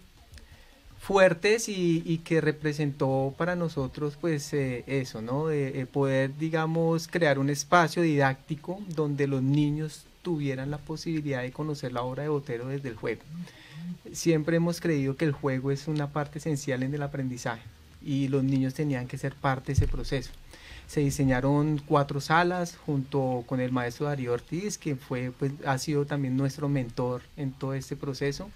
fuertes y, y que representó para nosotros pues eh, eso, ¿no? Eh, eh, poder, digamos, crear un espacio didáctico donde los niños tuvieran la posibilidad de conocer la obra de Botero desde el juego. Siempre hemos creído que el juego es una parte esencial en el aprendizaje y los niños tenían que ser parte de ese proceso. Se diseñaron cuatro salas junto con el maestro Darío Ortiz, que fue, pues, ha sido también nuestro mentor en todo este proceso,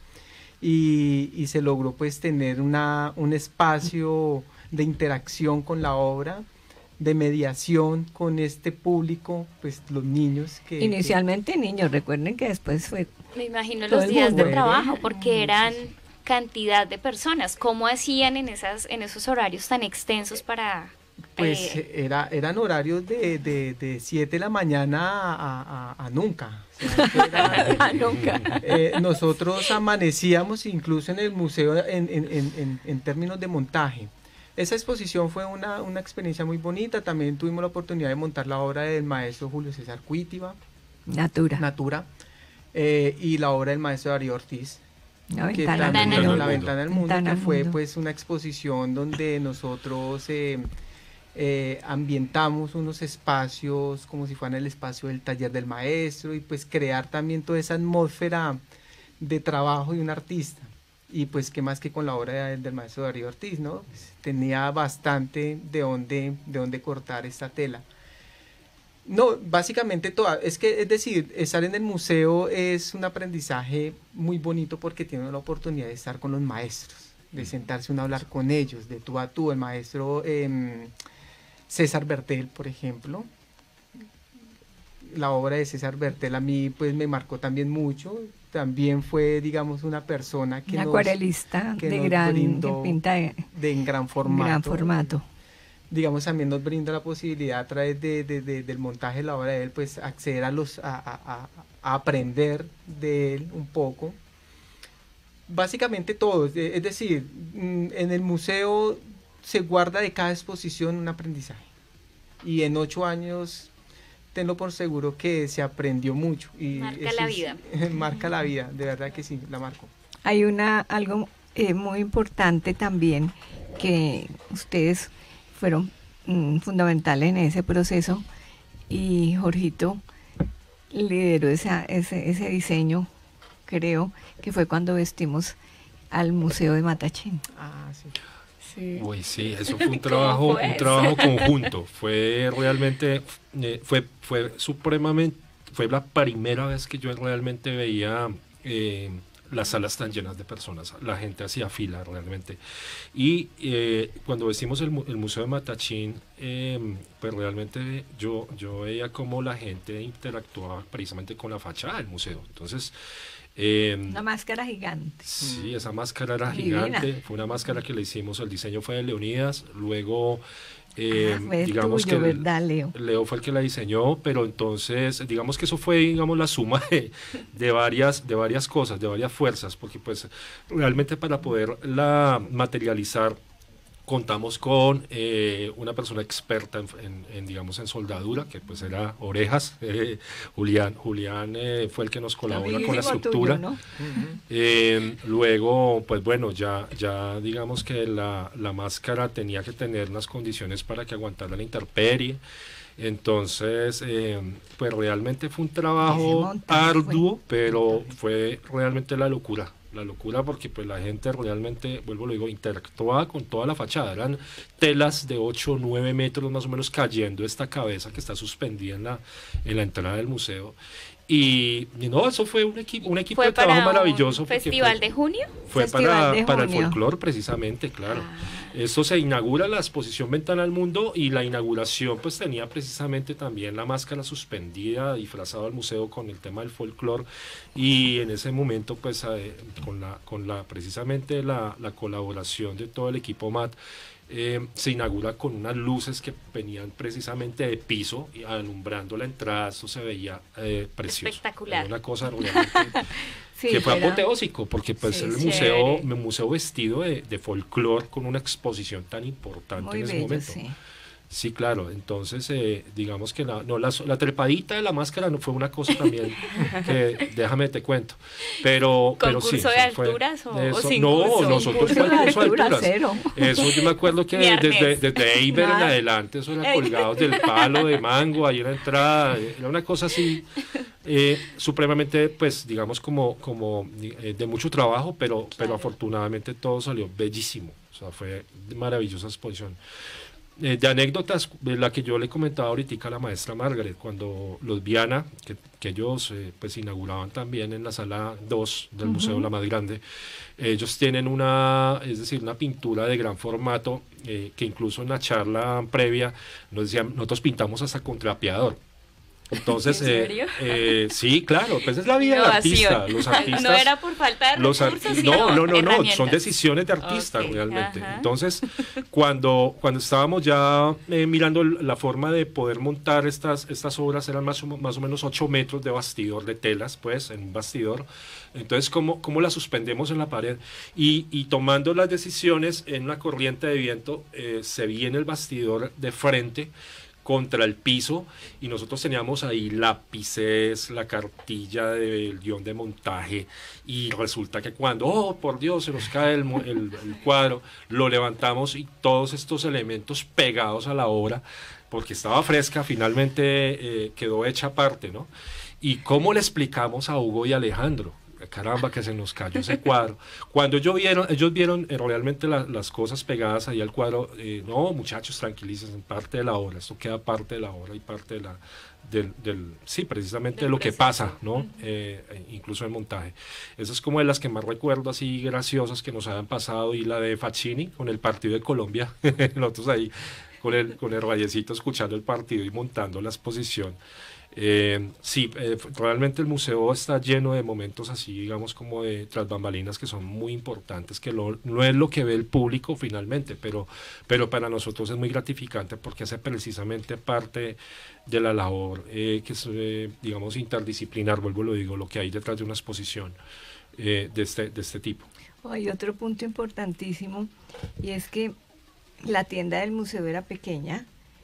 y, y se logró pues tener una, un espacio de interacción con la obra, de mediación con este público, pues los niños que... Inicialmente niños, recuerden que después fue Me imagino Todo los el días de mundo. trabajo, porque eran cantidad de personas. ¿Cómo hacían en esas en esos horarios tan extensos para...? Pues eh, era, eran horarios de, de, de siete de la mañana a, a- a nunca. O sea, eso era- nunca. Eh, nosotros amanecíamos incluso en el museo en, en- en- en- en términos de montaje. Esa exposición fue una, una experiencia muy bonita. También tuvimos la oportunidad de montar la obra del maestro Julio César Cuítiva, Natura. Natura, eh, y la obra del maestro Darío Ortiz. La que ventana también del era mundo. La Ventana del Mundo, Ventana que del fue mundo. pues una exposición donde nosotros eh, eh, ambientamos unos espacios como si fueran el espacio del taller del maestro y pues crear también toda esa atmósfera de trabajo de un artista. Y pues qué más que con la obra de- del maestro Darío Ortiz, ¿no? Pues, tenía bastante de dónde, de dónde cortar esta tela. No, básicamente toda, es que, es decir, estar en el museo es un aprendizaje muy bonito porque tiene la oportunidad de estar con los maestros, de sentarse uno a hablar con ellos, de tú a tú. El maestro em, César Bertel, por ejemplo, la obra de César Bertel a mí pues me marcó también mucho. También fue, digamos, una persona que Un nos, acuarelista que de nos gran brindó pinta de de en gran formato. gran formato. Digamos, también nos brinda la posibilidad a través de, de- de- del montaje de la obra de él, pues acceder a los a, a- a- a aprender de él un poco. Básicamente todo, es de- es decir, mm, en el museo se guarda de cada exposición un aprendizaje. Y en ocho años, tenlo por seguro que se aprendió mucho. Y Marca eso la es- vida. marca la vida, de verdad que sí, la marcó. Hay una algo eh, muy importante también que ustedes fueron mm, fundamentales en ese proceso y Jorgito lideró esa, ese, ese diseño, creo que fue cuando vestimos al Museo de Matachín. Ah, sí. Sí. Uy, sí, eso fue un ¿Cómo trabajo, fue un eso? trabajo conjunto. Fue realmente, eh, fue, fue supremamente, fue la primera vez que yo realmente veía eh, las salas tan llenas de personas. La gente hacía fila realmente. Y eh, cuando vestimos el, mu- el Museo de Matachín, eh, pues realmente yo, yo veía cómo la gente interactuaba precisamente con la fachada del museo. Entonces, eh, Una máscara gigante. sí, esa máscara era Divina. gigante, fue una máscara que le hicimos, el diseño fue de Leonidas, luego Eh, ah, fue digamos tuyo, que ¿verdad, Leo? Leo fue el que la diseñó, pero entonces digamos que eso fue, digamos, la suma de, de varias de varias cosas, de varias fuerzas, porque pues realmente para poderla materializar contamos con eh, una persona experta en, en, en, digamos, en soldadura, que pues era Orejas. eh, Julián, Julián eh, fue el que nos colabora con la estructura. Tuyo, ¿no? eh, luego, pues bueno, ya, ya digamos que la, la máscara tenía que tener unas condiciones para que aguantara la intemperie. Entonces, eh, pues realmente fue un trabajo arduo, fue. pero fue realmente la locura. La locura porque pues la gente realmente, vuelvo lo digo, interactuaba con toda la fachada. Eran telas de ocho o nueve metros más o menos cayendo esta cabeza que está suspendida en la, en la entrada del museo. Y, y no, eso fue un equipo, un equipo de trabajo maravilloso. ¿Un festival fue, de junio? Fue festival para, de para el junio. folclore precisamente, claro. Ah. Esto se inaugura la exposición Ventana al Mundo y la inauguración pues tenía precisamente también la máscara suspendida, disfrazado al museo con el tema del folclore y en ese momento pues eh, con la con la precisamente la, la colaboración de todo el equipo M A T eh, se inaugura con unas luces que venían precisamente de piso y alumbrando la entrada. Eso se veía eh, precioso. Espectacular. Era una cosa realmente sí, que fue era... apoteósico, porque pues sí, el chévere. museo, el museo vestido de, de folclore con una exposición tan importante Muy en ese bello, momento. Sí. Sí, claro, entonces eh, digamos que la, no, la, la trepadita de la máscara no fue una cosa también que déjame te cuento, pero, pero sí. ¿Concurso de alturas o, eso, o sin no, curso? nosotros fue concurso de alturas. Cero. Eso yo me acuerdo que desde, desde Eiber en adelante, eso era colgados del palo de mango, ahí en la entrada, era una cosa así eh, supremamente, pues digamos como, como eh, de mucho trabajo, pero, claro. pero afortunadamente todo salió bellísimo, o sea, fue maravillosa exposición. Eh, de anécdotas, de la que yo le comentaba ahorita a la maestra Margaret, cuando los Viana, que, que ellos eh, pues inauguraban también en la sala dos del uh-huh. museo, la más grande, eh, ellos tienen una, es decir, una pintura de gran formato, eh, que incluso en la charla previa nos decían, nosotros pintamos hasta con trapeador. Entonces, ¿En serio? Eh, eh, sí, claro, pues es la vida del artista. Los artistas, no era por falta de los recursos, arti- no, no, no, no, no, son decisiones de artista okay, realmente. Ajá. Entonces, cuando, cuando estábamos ya eh, mirando la forma de poder montar estas, estas obras, eran más o, más o menos ocho metros de bastidor de telas, pues, en un bastidor. Entonces, ¿cómo, cómo las suspendemos en la pared? Y, y tomando las decisiones en una corriente de viento, eh, se viene el bastidor de frente contra el piso y nosotros teníamos ahí lápices, la cartilla del guión de montaje y resulta que cuando, oh por Dios, se nos cae el, el, el cuadro, lo levantamos y todos estos elementos pegados a la obra porque estaba fresca, finalmente eh, quedó hecha aparte, ¿no? ¿Y cómo le explicamos a Hugo y Alejandro? Caramba, que se nos cayó ese cuadro. Cuando ellos vieron, ellos vieron eh, realmente la, las cosas pegadas ahí al cuadro, eh, no, muchachos, tranquilícense, parte de la obra, esto queda parte de la obra y parte de la, del, del sí, precisamente de lo que pasa, ¿no? Uh-huh. eh, incluso el montaje. Esa es como de las que más recuerdo así graciosas que nos hayan pasado, y la de Facchini con el partido de Colombia, nosotros ahí con el, con el rayecito escuchando el partido y montando la exposición. Eh, sí, eh, realmente el museo está lleno de momentos así, digamos, como de tras bambalinas que son muy importantes, que lo, no es lo que ve el público finalmente, pero, pero para nosotros es muy gratificante porque hace precisamente parte de la labor eh, que es, eh, digamos, interdisciplinar, vuelvo lo digo, lo que hay detrás de una exposición eh, de, este, de este tipo. Hay otro punto importantísimo y es que la tienda del museo era pequeña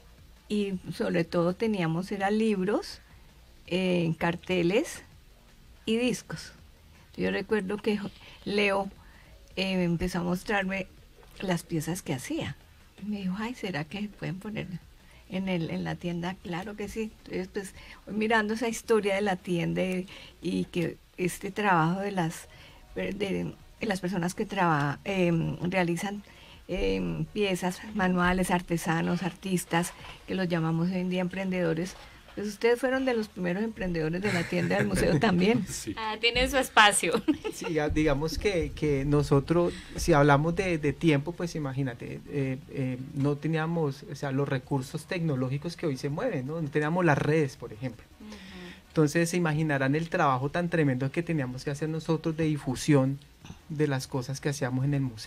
y sobre todo teníamos era libros, eh, carteles y discos. Yo recuerdo que Leo eh, empezó a mostrarme las piezas que hacía. Me dijo, ay, ¿será que pueden poner en, el, en la tienda? Claro que sí. Entonces, pues, mirando esa historia de la tienda y, y que este trabajo de las, de, de las personas que traba, eh, realizan Eh, piezas, manuales, artesanos, artistas, que los llamamos hoy en día emprendedores, pues ustedes fueron de los primeros emprendedores de la tienda del museo también. Sí. Ah, tienen su espacio. Sí, digamos que, que nosotros, si hablamos de, de tiempo, pues imagínate, eh, eh, no teníamos, o sea, los recursos tecnológicos que hoy se mueven, ¿no? No teníamos las redes, por ejemplo. Uh-huh. Entonces se imaginarán el trabajo tan tremendo que teníamos que hacer nosotros de difusión de las cosas que hacíamos en el museo.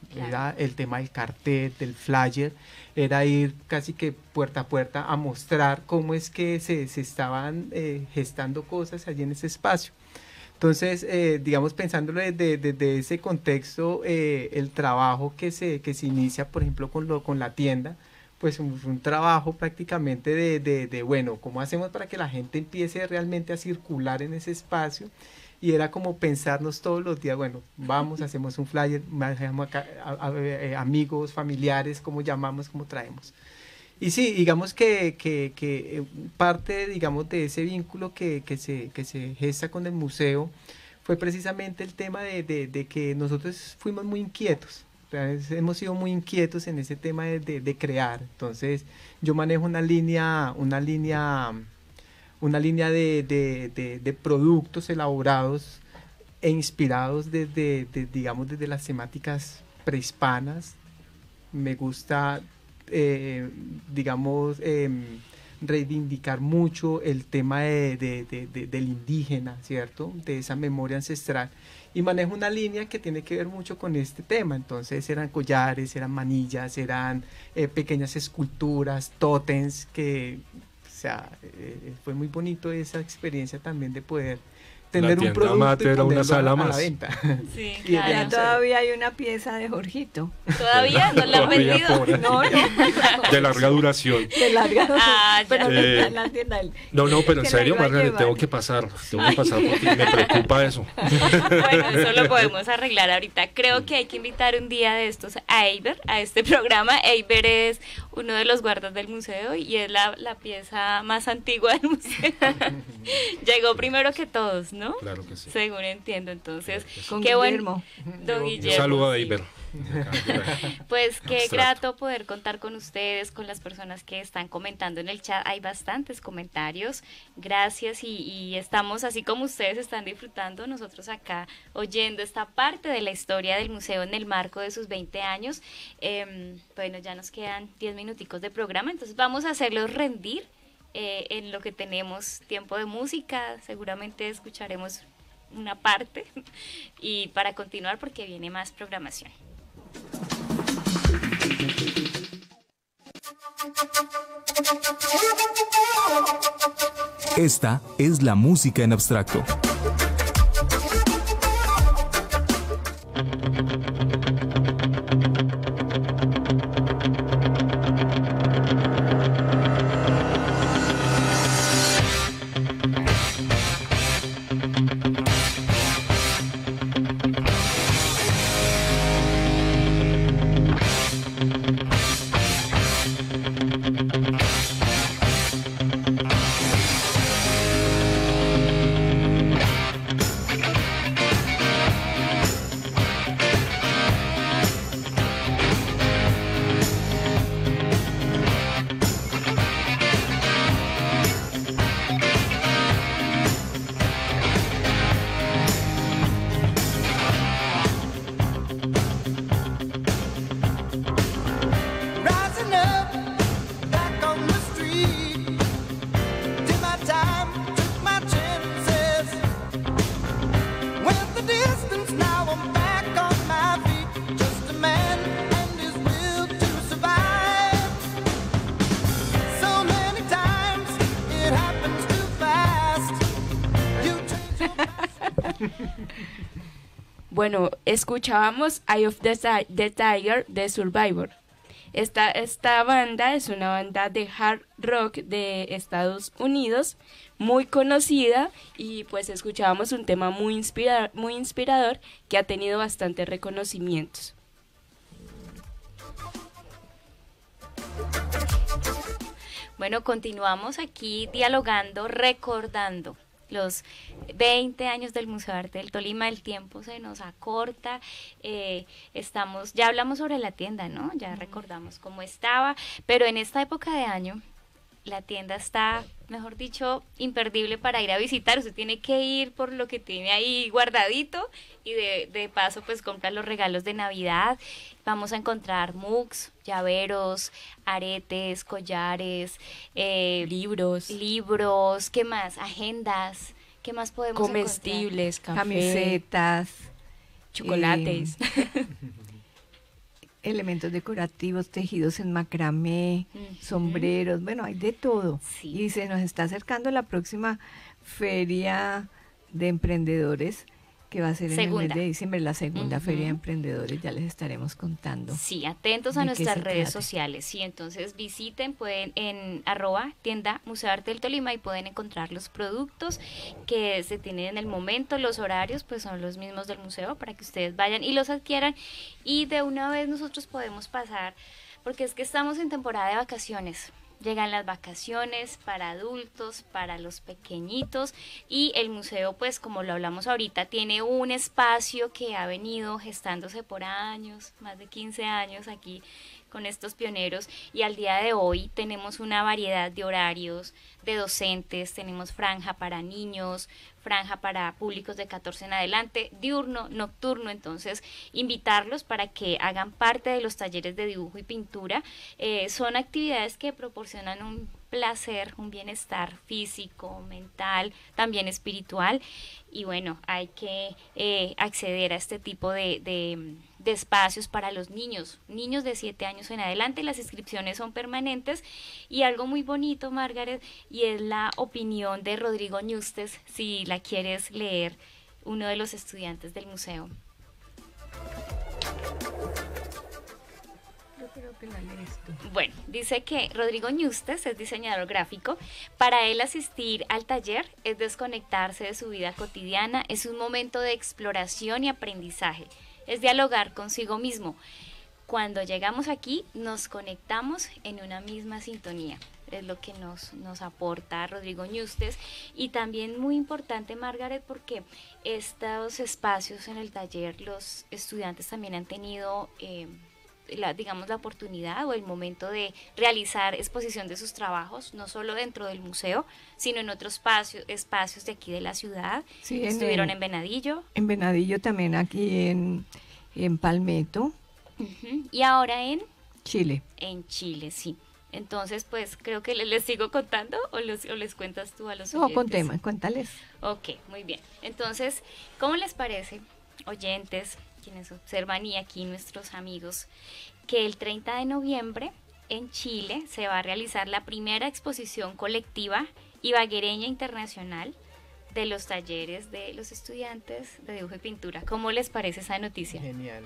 Claro. Era el tema del cartel, del flyer, era ir casi que puerta a puerta a mostrar cómo es que se, se estaban eh, gestando cosas allí en ese espacio. Entonces, eh, digamos, pensándolo desde, desde ese contexto, eh, el trabajo que se, que se inicia, por ejemplo, con, lo, con la tienda, pues un, un trabajo prácticamente de, de, de, bueno, ¿cómo hacemos para que la gente empiece realmente a circular en ese espacio? Y era como pensarnos todos los días, bueno, vamos, hacemos un flyer, manejamos acá, a, a, a, amigos, familiares, ¿cómo llamamos, cómo traemos? Y sí, digamos que, que, que parte, digamos, de ese vínculo que, que, se, que se gesta con el museo fue precisamente el tema de, de, de que nosotros fuimos muy inquietos. Hemos sido muy inquietos en ese tema de, de, de crear. Entonces, yo manejo una línea, una línea, una línea de, de, de, de productos elaborados e inspirados desde, de, digamos, desde las temáticas prehispanas. Me gusta... Eh, digamos, eh, reivindicar mucho el tema de, de, de, de, del indígena, ¿cierto? De esa memoria ancestral. Y manejo una línea que tiene que ver mucho con este tema. Entonces eran collares, eran manillas, eran eh, pequeñas esculturas, tótems, que, o sea, eh, fue muy bonito esa experiencia también de poder tener un producto Mate y era una sala a más. la venta. Sí, Y claro. Ya todavía hay una pieza de Jorgito. ¿Todavía no la han Todavía, vendido? pobre. No, no. De larga duración. De larga. Ah, ya. Pero Eh, está en la tienda. del- No, no, pero en que la serio, iba a Margaret, llevar. tengo que pasar, tengo que pasar porque me preocupa eso. Bueno, eso lo podemos arreglar ahorita. Creo que hay que invitar un día de estos a Eiber, a este programa. Eiber es uno de los guardas del museo y es la, la pieza más antigua del museo. Llegó primero que todos, ¿no? Claro que sí. Según entiendo, entonces, Con qué Guillermo. bueno. Don Un Guillermo, saludo a sí. Eiber. Pues qué Abstracto. grato poder contar con ustedes, con las personas que están comentando en el chat. Hay bastantes comentarios. Gracias y, y estamos, así como ustedes están disfrutando, nosotros acá oyendo esta parte de la historia del museo en el marco de sus veinte años. Eh, bueno, ya nos quedan diez minuticos de programa, entonces vamos a hacerlos rendir eh, en lo que tenemos tiempo de música. Seguramente escucharemos una parte y para continuar porque viene más programación. Esta es la música en abstracto. Rising up, back on the street. Did my time, took my chances. Went the distance, now I'm back on my feet. Just a man and his will to survive. So many times it happens too fast. You change your Bueno, escuchábamos Eye of the, Ti- the Tiger de Survivor. Esta, esta banda es una banda de hard rock de Estados Unidos, muy conocida, y pues escuchábamos un tema muy, inspira- muy inspirador que ha tenido bastantes reconocimientos. Bueno, continuamos aquí dialogando, recordando los veinte años del Museo de Arte del Tolima. El tiempo se nos acorta, eh, estamos, ya hablamos sobre la tienda, ¿no? Ya recordamos cómo estaba, pero en esta época de año la tienda está, mejor dicho, imperdible para ir a visitar. Usted tiene que ir por lo que tiene ahí guardadito y de, de paso pues comprar los regalos de Navidad. Vamos a encontrar mugs, llaveros, aretes, collares, eh, Libros, libros, ¿qué más? Agendas, ¿qué más podemos comestibles, café, Camisetas. chocolates. elementos decorativos, tejidos en macramé, uh-huh. sombreros, bueno, hay de todo. Sí. Y se nos está acercando la próxima feria de emprendedores, que va a ser en segunda. el mes de diciembre, la segunda uh-huh. feria de emprendedores, ya les estaremos contando. Sí, atentos a nuestras redes sociales, sí, entonces visiten, pueden en arroba tienda Museo de Arte del Tolima y pueden encontrar los productos que se tienen en el momento, los horarios pues son los mismos del museo para que ustedes vayan y los adquieran, y de una vez nosotros podemos pasar, porque es que estamos en temporada de vacaciones. Llegan las vacaciones para adultos, para los pequeñitos, y el museo, pues como lo hablamos ahorita, tiene un espacio que ha venido gestándose por años, más de quince años aquí con estos pioneros, y al día de hoy tenemos una variedad de horarios, de docentes, tenemos franja para niños, franja para públicos de catorce en adelante, diurno, nocturno, entonces invitarlos para que hagan parte de los talleres de dibujo y pintura. Eh, son actividades que proporcionan un placer, un bienestar físico, mental, también espiritual, y bueno, hay que eh, acceder a este tipo de, de, de espacios para los niños, niños de siete años en adelante. Las inscripciones son permanentes, y algo muy bonito, Margaret, y es la opinión de Rodrigo Ñustes, si la quieres leer, uno de los estudiantes del museo. Creo que la lees tú. Bueno, dice que Rodrigo Ñustes es diseñador gráfico. Para él asistir al taller es desconectarse de su vida cotidiana, es un momento de exploración y aprendizaje, es dialogar consigo mismo. Cuando llegamos aquí nos conectamos en una misma sintonía, es lo que nos, nos aporta Rodrigo Ñustes. Y también muy importante, Margaret, porque estos espacios en el taller los estudiantes también han tenido eh, La, digamos la oportunidad o el momento de realizar exposición de sus trabajos, no solo dentro del museo, sino en otros espacios, espacios de aquí de la ciudad. Sí, estuvieron en, en Venadillo. En Venadillo también, aquí en, en Palmetto. Uh-huh. Y ahora en Chile. En Chile, sí. Entonces, pues creo que les, les sigo contando o, los, o les cuentas tú a los oyentes. No, contemos, cuéntales. Ok, muy bien. Entonces, ¿cómo les parece, oyentes, quienes observan y aquí nuestros amigos, que el treinta de noviembre en Chile se va a realizar la primera exposición colectiva ibaguereña internacional de los talleres de los estudiantes de dibujo y pintura? ¿Cómo les parece esa noticia? Genial.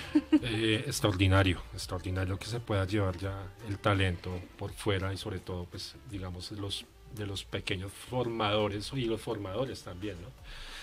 eh, extraordinario, extraordinario que se pueda llevar ya el talento por fuera, y sobre todo, pues, digamos, los, de los pequeños formadores y los formadores también, ¿no?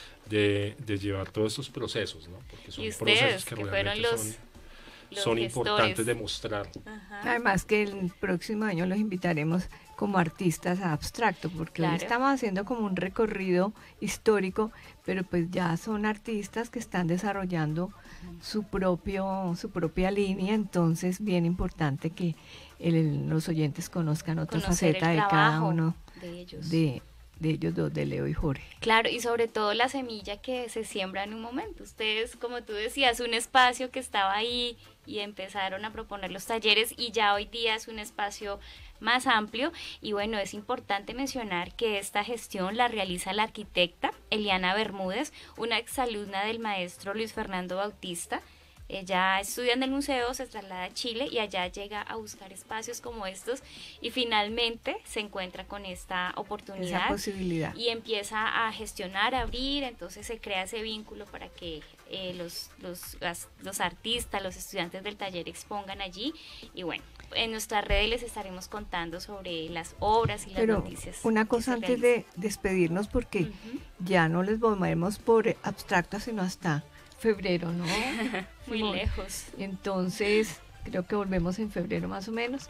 De, de llevar todos estos procesos, ¿no? Porque son y ustedes, procesos que, que realmente fueron los, son, los son gestores. importantes de mostrar. Ajá. Además que el próximo año los invitaremos como artistas a Abstracto, porque claro, hoy estamos haciendo como un recorrido histórico, pero pues ya son artistas que están desarrollando uh-huh. su propio su propia línea, entonces bien importante que el, los oyentes conozcan otra Conocer faceta de cada uno de ellos. de de ellos dos, de Leo y Jorge. Claro, y sobre todo la semilla que se siembra en un momento. Ustedes, como tú decías, un espacio que estaba ahí y empezaron a proponer los talleres, y ya hoy día es un espacio más amplio. Y bueno, es importante mencionar que esta gestión la realiza la arquitecta Eliana Bermúdez, una exalumna del maestro Luis Fernando Bautista. Ella estudia en el museo, se traslada a Chile y allá llega a buscar espacios como estos, y finalmente se encuentra con esta oportunidad, esa posibilidad, y empieza a gestionar, a abrir. Entonces se crea ese vínculo para que eh, los, los, las, los artistas, los estudiantes del taller expongan allí. Y bueno, en nuestras redes les estaremos contando sobre las obras y las Pero noticias. Una cosa antes de despedirnos, porque uh-huh. ya no les volveremos por Abstracto sino hasta febrero, ¿no? Muy no. lejos. Entonces, creo que volvemos en febrero más o menos.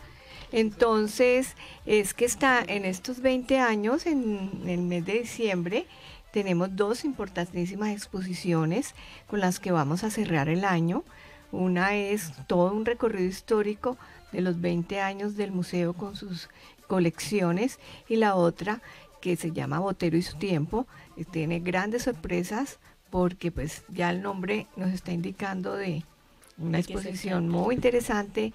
Entonces, es que está en estos veinte años, en el mes de diciembre, tenemos dos importantísimas exposiciones con las que vamos a cerrar el año. Una es todo un recorrido histórico de los veinte años del museo con sus colecciones, y la otra, que se llama Botero y su tiempo, tiene grandes sorpresas, porque pues ya el nombre nos está indicando de una exposición muy interesante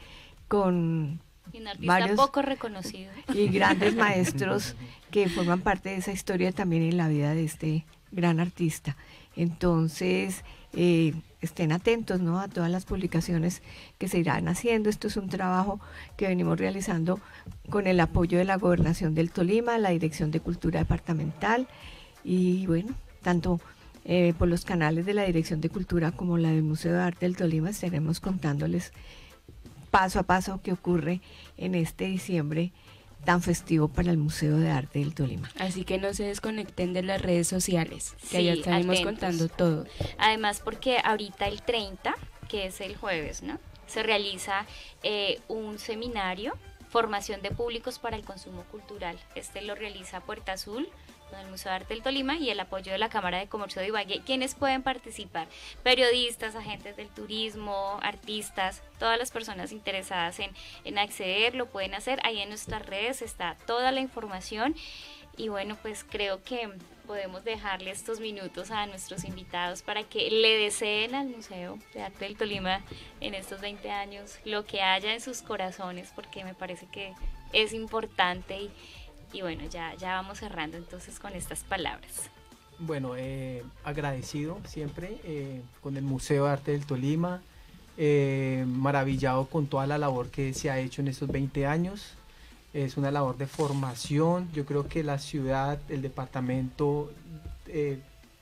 con y un artista varios poco reconocido y grandes maestros que forman parte de esa historia también en la vida de este gran artista. Entonces, eh, estén atentos, ¿no?, a todas las publicaciones que se irán haciendo. Esto es un trabajo que venimos realizando con el apoyo de la Gobernación del Tolima, la Dirección de Cultura Departamental y bueno, tanto eh, por los canales de la Dirección de Cultura como la del Museo de Arte del Tolima estaremos contándoles paso a paso qué ocurre en este diciembre tan festivo para el Museo de Arte del Tolima. Así que no se desconecten de las redes sociales, que Sí, allá estaremos atentos. contando todo. Además, porque ahorita el treinta, que es el jueves, ¿no?, se realiza eh, un seminario, formación de públicos para el consumo cultural. Este lo realiza Puerta Azul, con el Museo de Arte del Tolima y el apoyo de la Cámara de Comercio de Ibagué. ¿Quiénes pueden participar? Periodistas, agentes del turismo, artistas, todas las personas interesadas en, en acceder lo pueden hacer. Ahí en nuestras redes está toda la información y bueno, pues creo que podemos dejarle estos minutos a nuestros invitados para que le deseen al Museo de Arte del Tolima en estos veinte años lo que haya en sus corazones, porque me parece que es importante y Y bueno, ya, ya vamos cerrando entonces con estas palabras. Bueno, eh, agradecido siempre eh, con el Museo de Arte del Tolima, eh, maravillado con toda la labor que se ha hecho en estos veinte años. Es una labor de formación. Yo creo que la ciudad, el departamento, eh,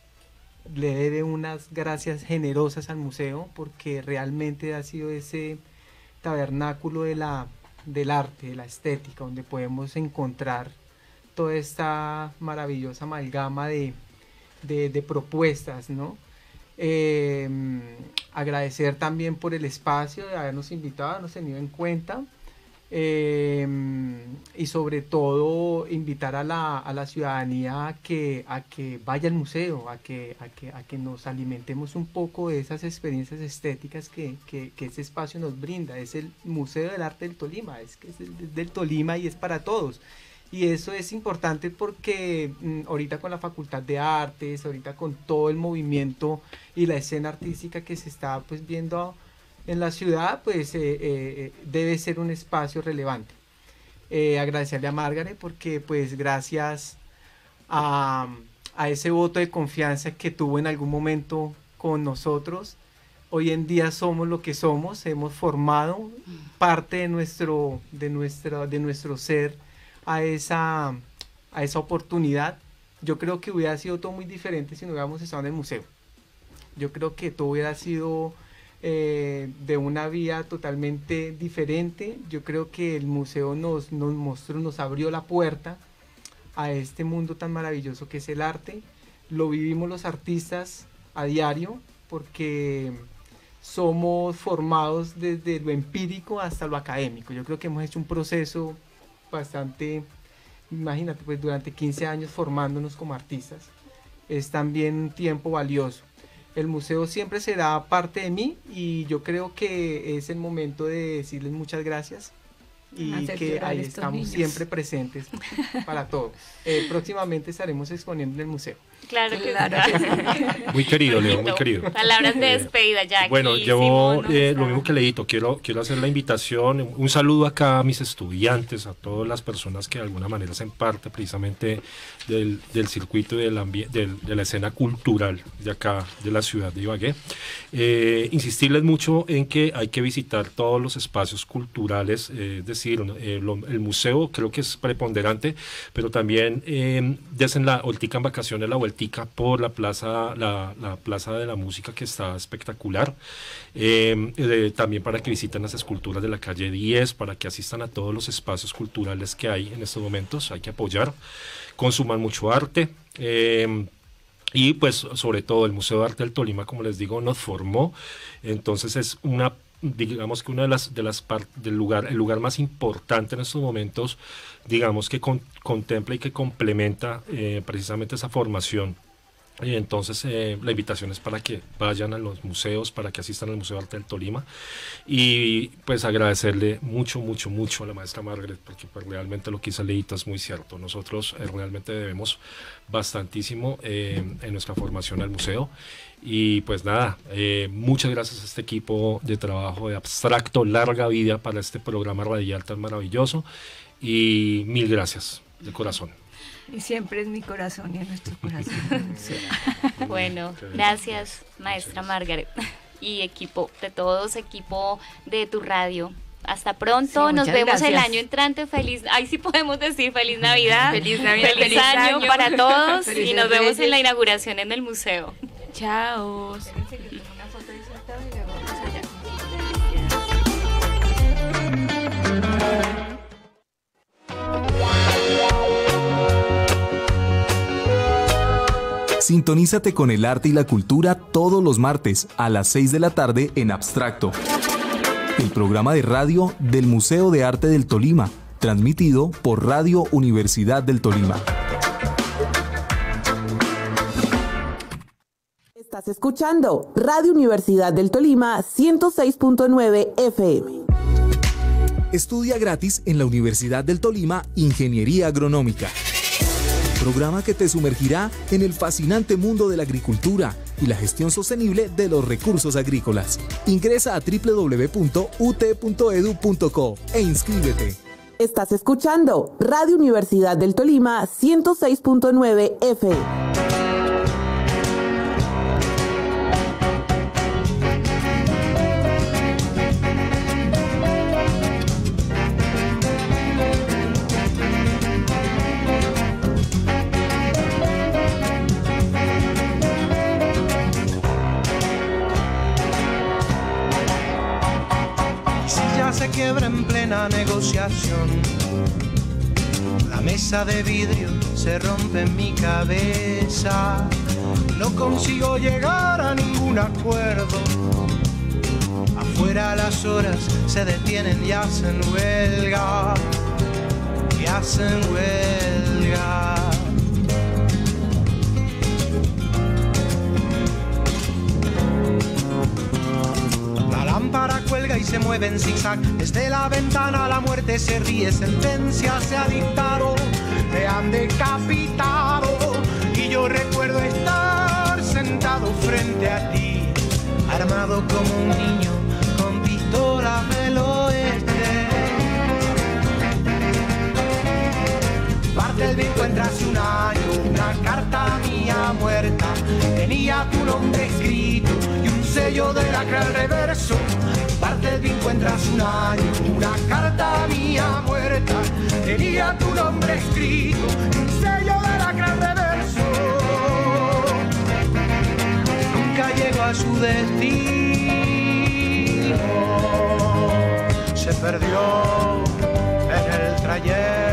le debe unas gracias generosas al museo porque realmente ha sido ese tabernáculo de la del arte, de la estética, donde podemos encontrar toda esta maravillosa amalgama de, de, de propuestas, ¿no? Eh, agradecer también por el espacio, de habernos invitado, habernos tenido en cuenta, eh, y sobre todo invitar a la, a la ciudadanía a que, a que vaya al museo, a que, a, que, a que nos alimentemos un poco de esas experiencias estéticas que, que, que ese espacio nos brinda. Es el Museo del Arte del Tolima, es que es el, del Tolima y es para todos. Y eso es importante porque mm, ahorita con la Facultad de Artes, ahorita con todo el movimiento y la escena artística que se está pues viendo en la ciudad, pues eh, eh, debe ser un espacio relevante. Eh, agradecerle a Margaret porque pues gracias a, a ese voto de confianza que tuvo en algún momento con nosotros, hoy en día somos lo que somos, hemos formado parte de nuestro, de nuestro, de nuestro ser a esa, a esa oportunidad. Yo creo que hubiera sido todo muy diferente si no hubiéramos estado en el museo. Yo creo que todo hubiera sido eh, de una vía totalmente diferente. Yo creo que el museo nos, nos mostró, nos abrió la puerta a este mundo tan maravilloso que es el arte. Lo vivimos los artistas a diario porque somos formados desde lo empírico hasta lo académico. Yo creo que hemos hecho un proceso bastante, imagínate, pues durante quince años formándonos como artistas. Es también un tiempo valioso. El museo siempre será parte de mí y yo creo que es el momento de decirles muchas gracias y Hacer que llorar ahí estos estamos niños. siempre presentes para todo. Eh, próximamente estaremos exponiendo en el museo. Claro que Claro sí. que sí. Muy querido, Leo, muy querido. Palabras de despedida, Jackie. Bueno, yo Simón, ¿no? eh, lo mismo que Leito, quiero, quiero hacer la invitación, un saludo acá a mis estudiantes, a todas las personas que de alguna manera hacen parte precisamente del, del circuito y del ambi- del, de la escena cultural de acá, de la ciudad de Ibagué. Eh, insistirles mucho en que hay que visitar todos los espacios culturales, eh, es decir, eh, lo- el museo creo que es preponderante, pero también eh, desen la holtica en vacaciones, la vueltica por la plaza, la, la plaza de la música que está espectacular, eh, eh, también para que visiten las esculturas de la calle diez, para que asistan a todos los espacios culturales que hay en estos momentos, hay que apoyar, consuman mucho arte, eh, y pues sobre todo el Museo de Arte del Tolima, como les digo, nos formó, entonces es una, digamos que una de las, de las partes del lugar, el lugar más importante en estos momentos, digamos que con, contempla y que complementa eh, precisamente esa formación. Y entonces eh, la invitación es para que vayan a los museos, para que asistan al Museo de Arte del Tolima y pues agradecerle mucho, mucho, mucho a la maestra Margaret porque pues realmente lo que hizo Leito es muy cierto. Nosotros eh, realmente debemos bastantísimo eh, en nuestra formación al museo y pues nada, eh, muchas gracias a este equipo de trabajo de Abstracto, larga vida para este programa radial tan maravilloso y mil gracias de corazón. Y siempre es mi corazón y en nuestro corazón. Bueno, gracias, maestra Margaret. y equipo de todos, equipo de tu radio. Hasta pronto, Sí, nos muchas vemos el gracias. año entrante. Feliz, ahí sí podemos decir feliz Navidad, Feliz Navidad, feliz, feliz año, año. para todos y Felices nos vemos en Reyes. la inauguración en el museo. Chao. Sintonízate con el arte y la cultura todos los martes a las seis de la tarde en Abstracto, el programa de radio del Museo de Arte del Tolima, transmitido por Radio Universidad del Tolima. Estás escuchando Radio Universidad del Tolima ciento seis punto nueve F M. Estudia gratis en la Universidad del Tolima Ingeniería Agronómica. Programa que te sumergirá en el fascinante mundo de la agricultura y la gestión sostenible de los recursos agrícolas. Ingresa a doble u doble u doble u punto u t punto e d u punto co e inscríbete. Estás escuchando Radio Universidad del Tolima ciento seis punto nueve F M. Se quiebra en plena negociación. La mesa de vidrio se rompe en mi cabeza. No consigo llegar a ningún acuerdo. Afuera las horas se detienen y hacen huelga. Y hacen huelga. Lámpara cuelga y se mueve en zigzag. Desde la ventana la muerte se ríe. Sentencia se ha dictado. Me han decapitado. Y yo recuerdo estar sentado frente a ti, armado como un niño con pistolas del oeste. Parte el viejo entra hace un año. Una carta mía muerta. Tenía tu nombre escrito y un sello de lacra al reverso. Parte el vinco entras un año, una carta mía muerta. Tenía tu nombre escrito y un sello de lacra al reverso. Nunca llegó a su destino. Se perdió en el trayecto.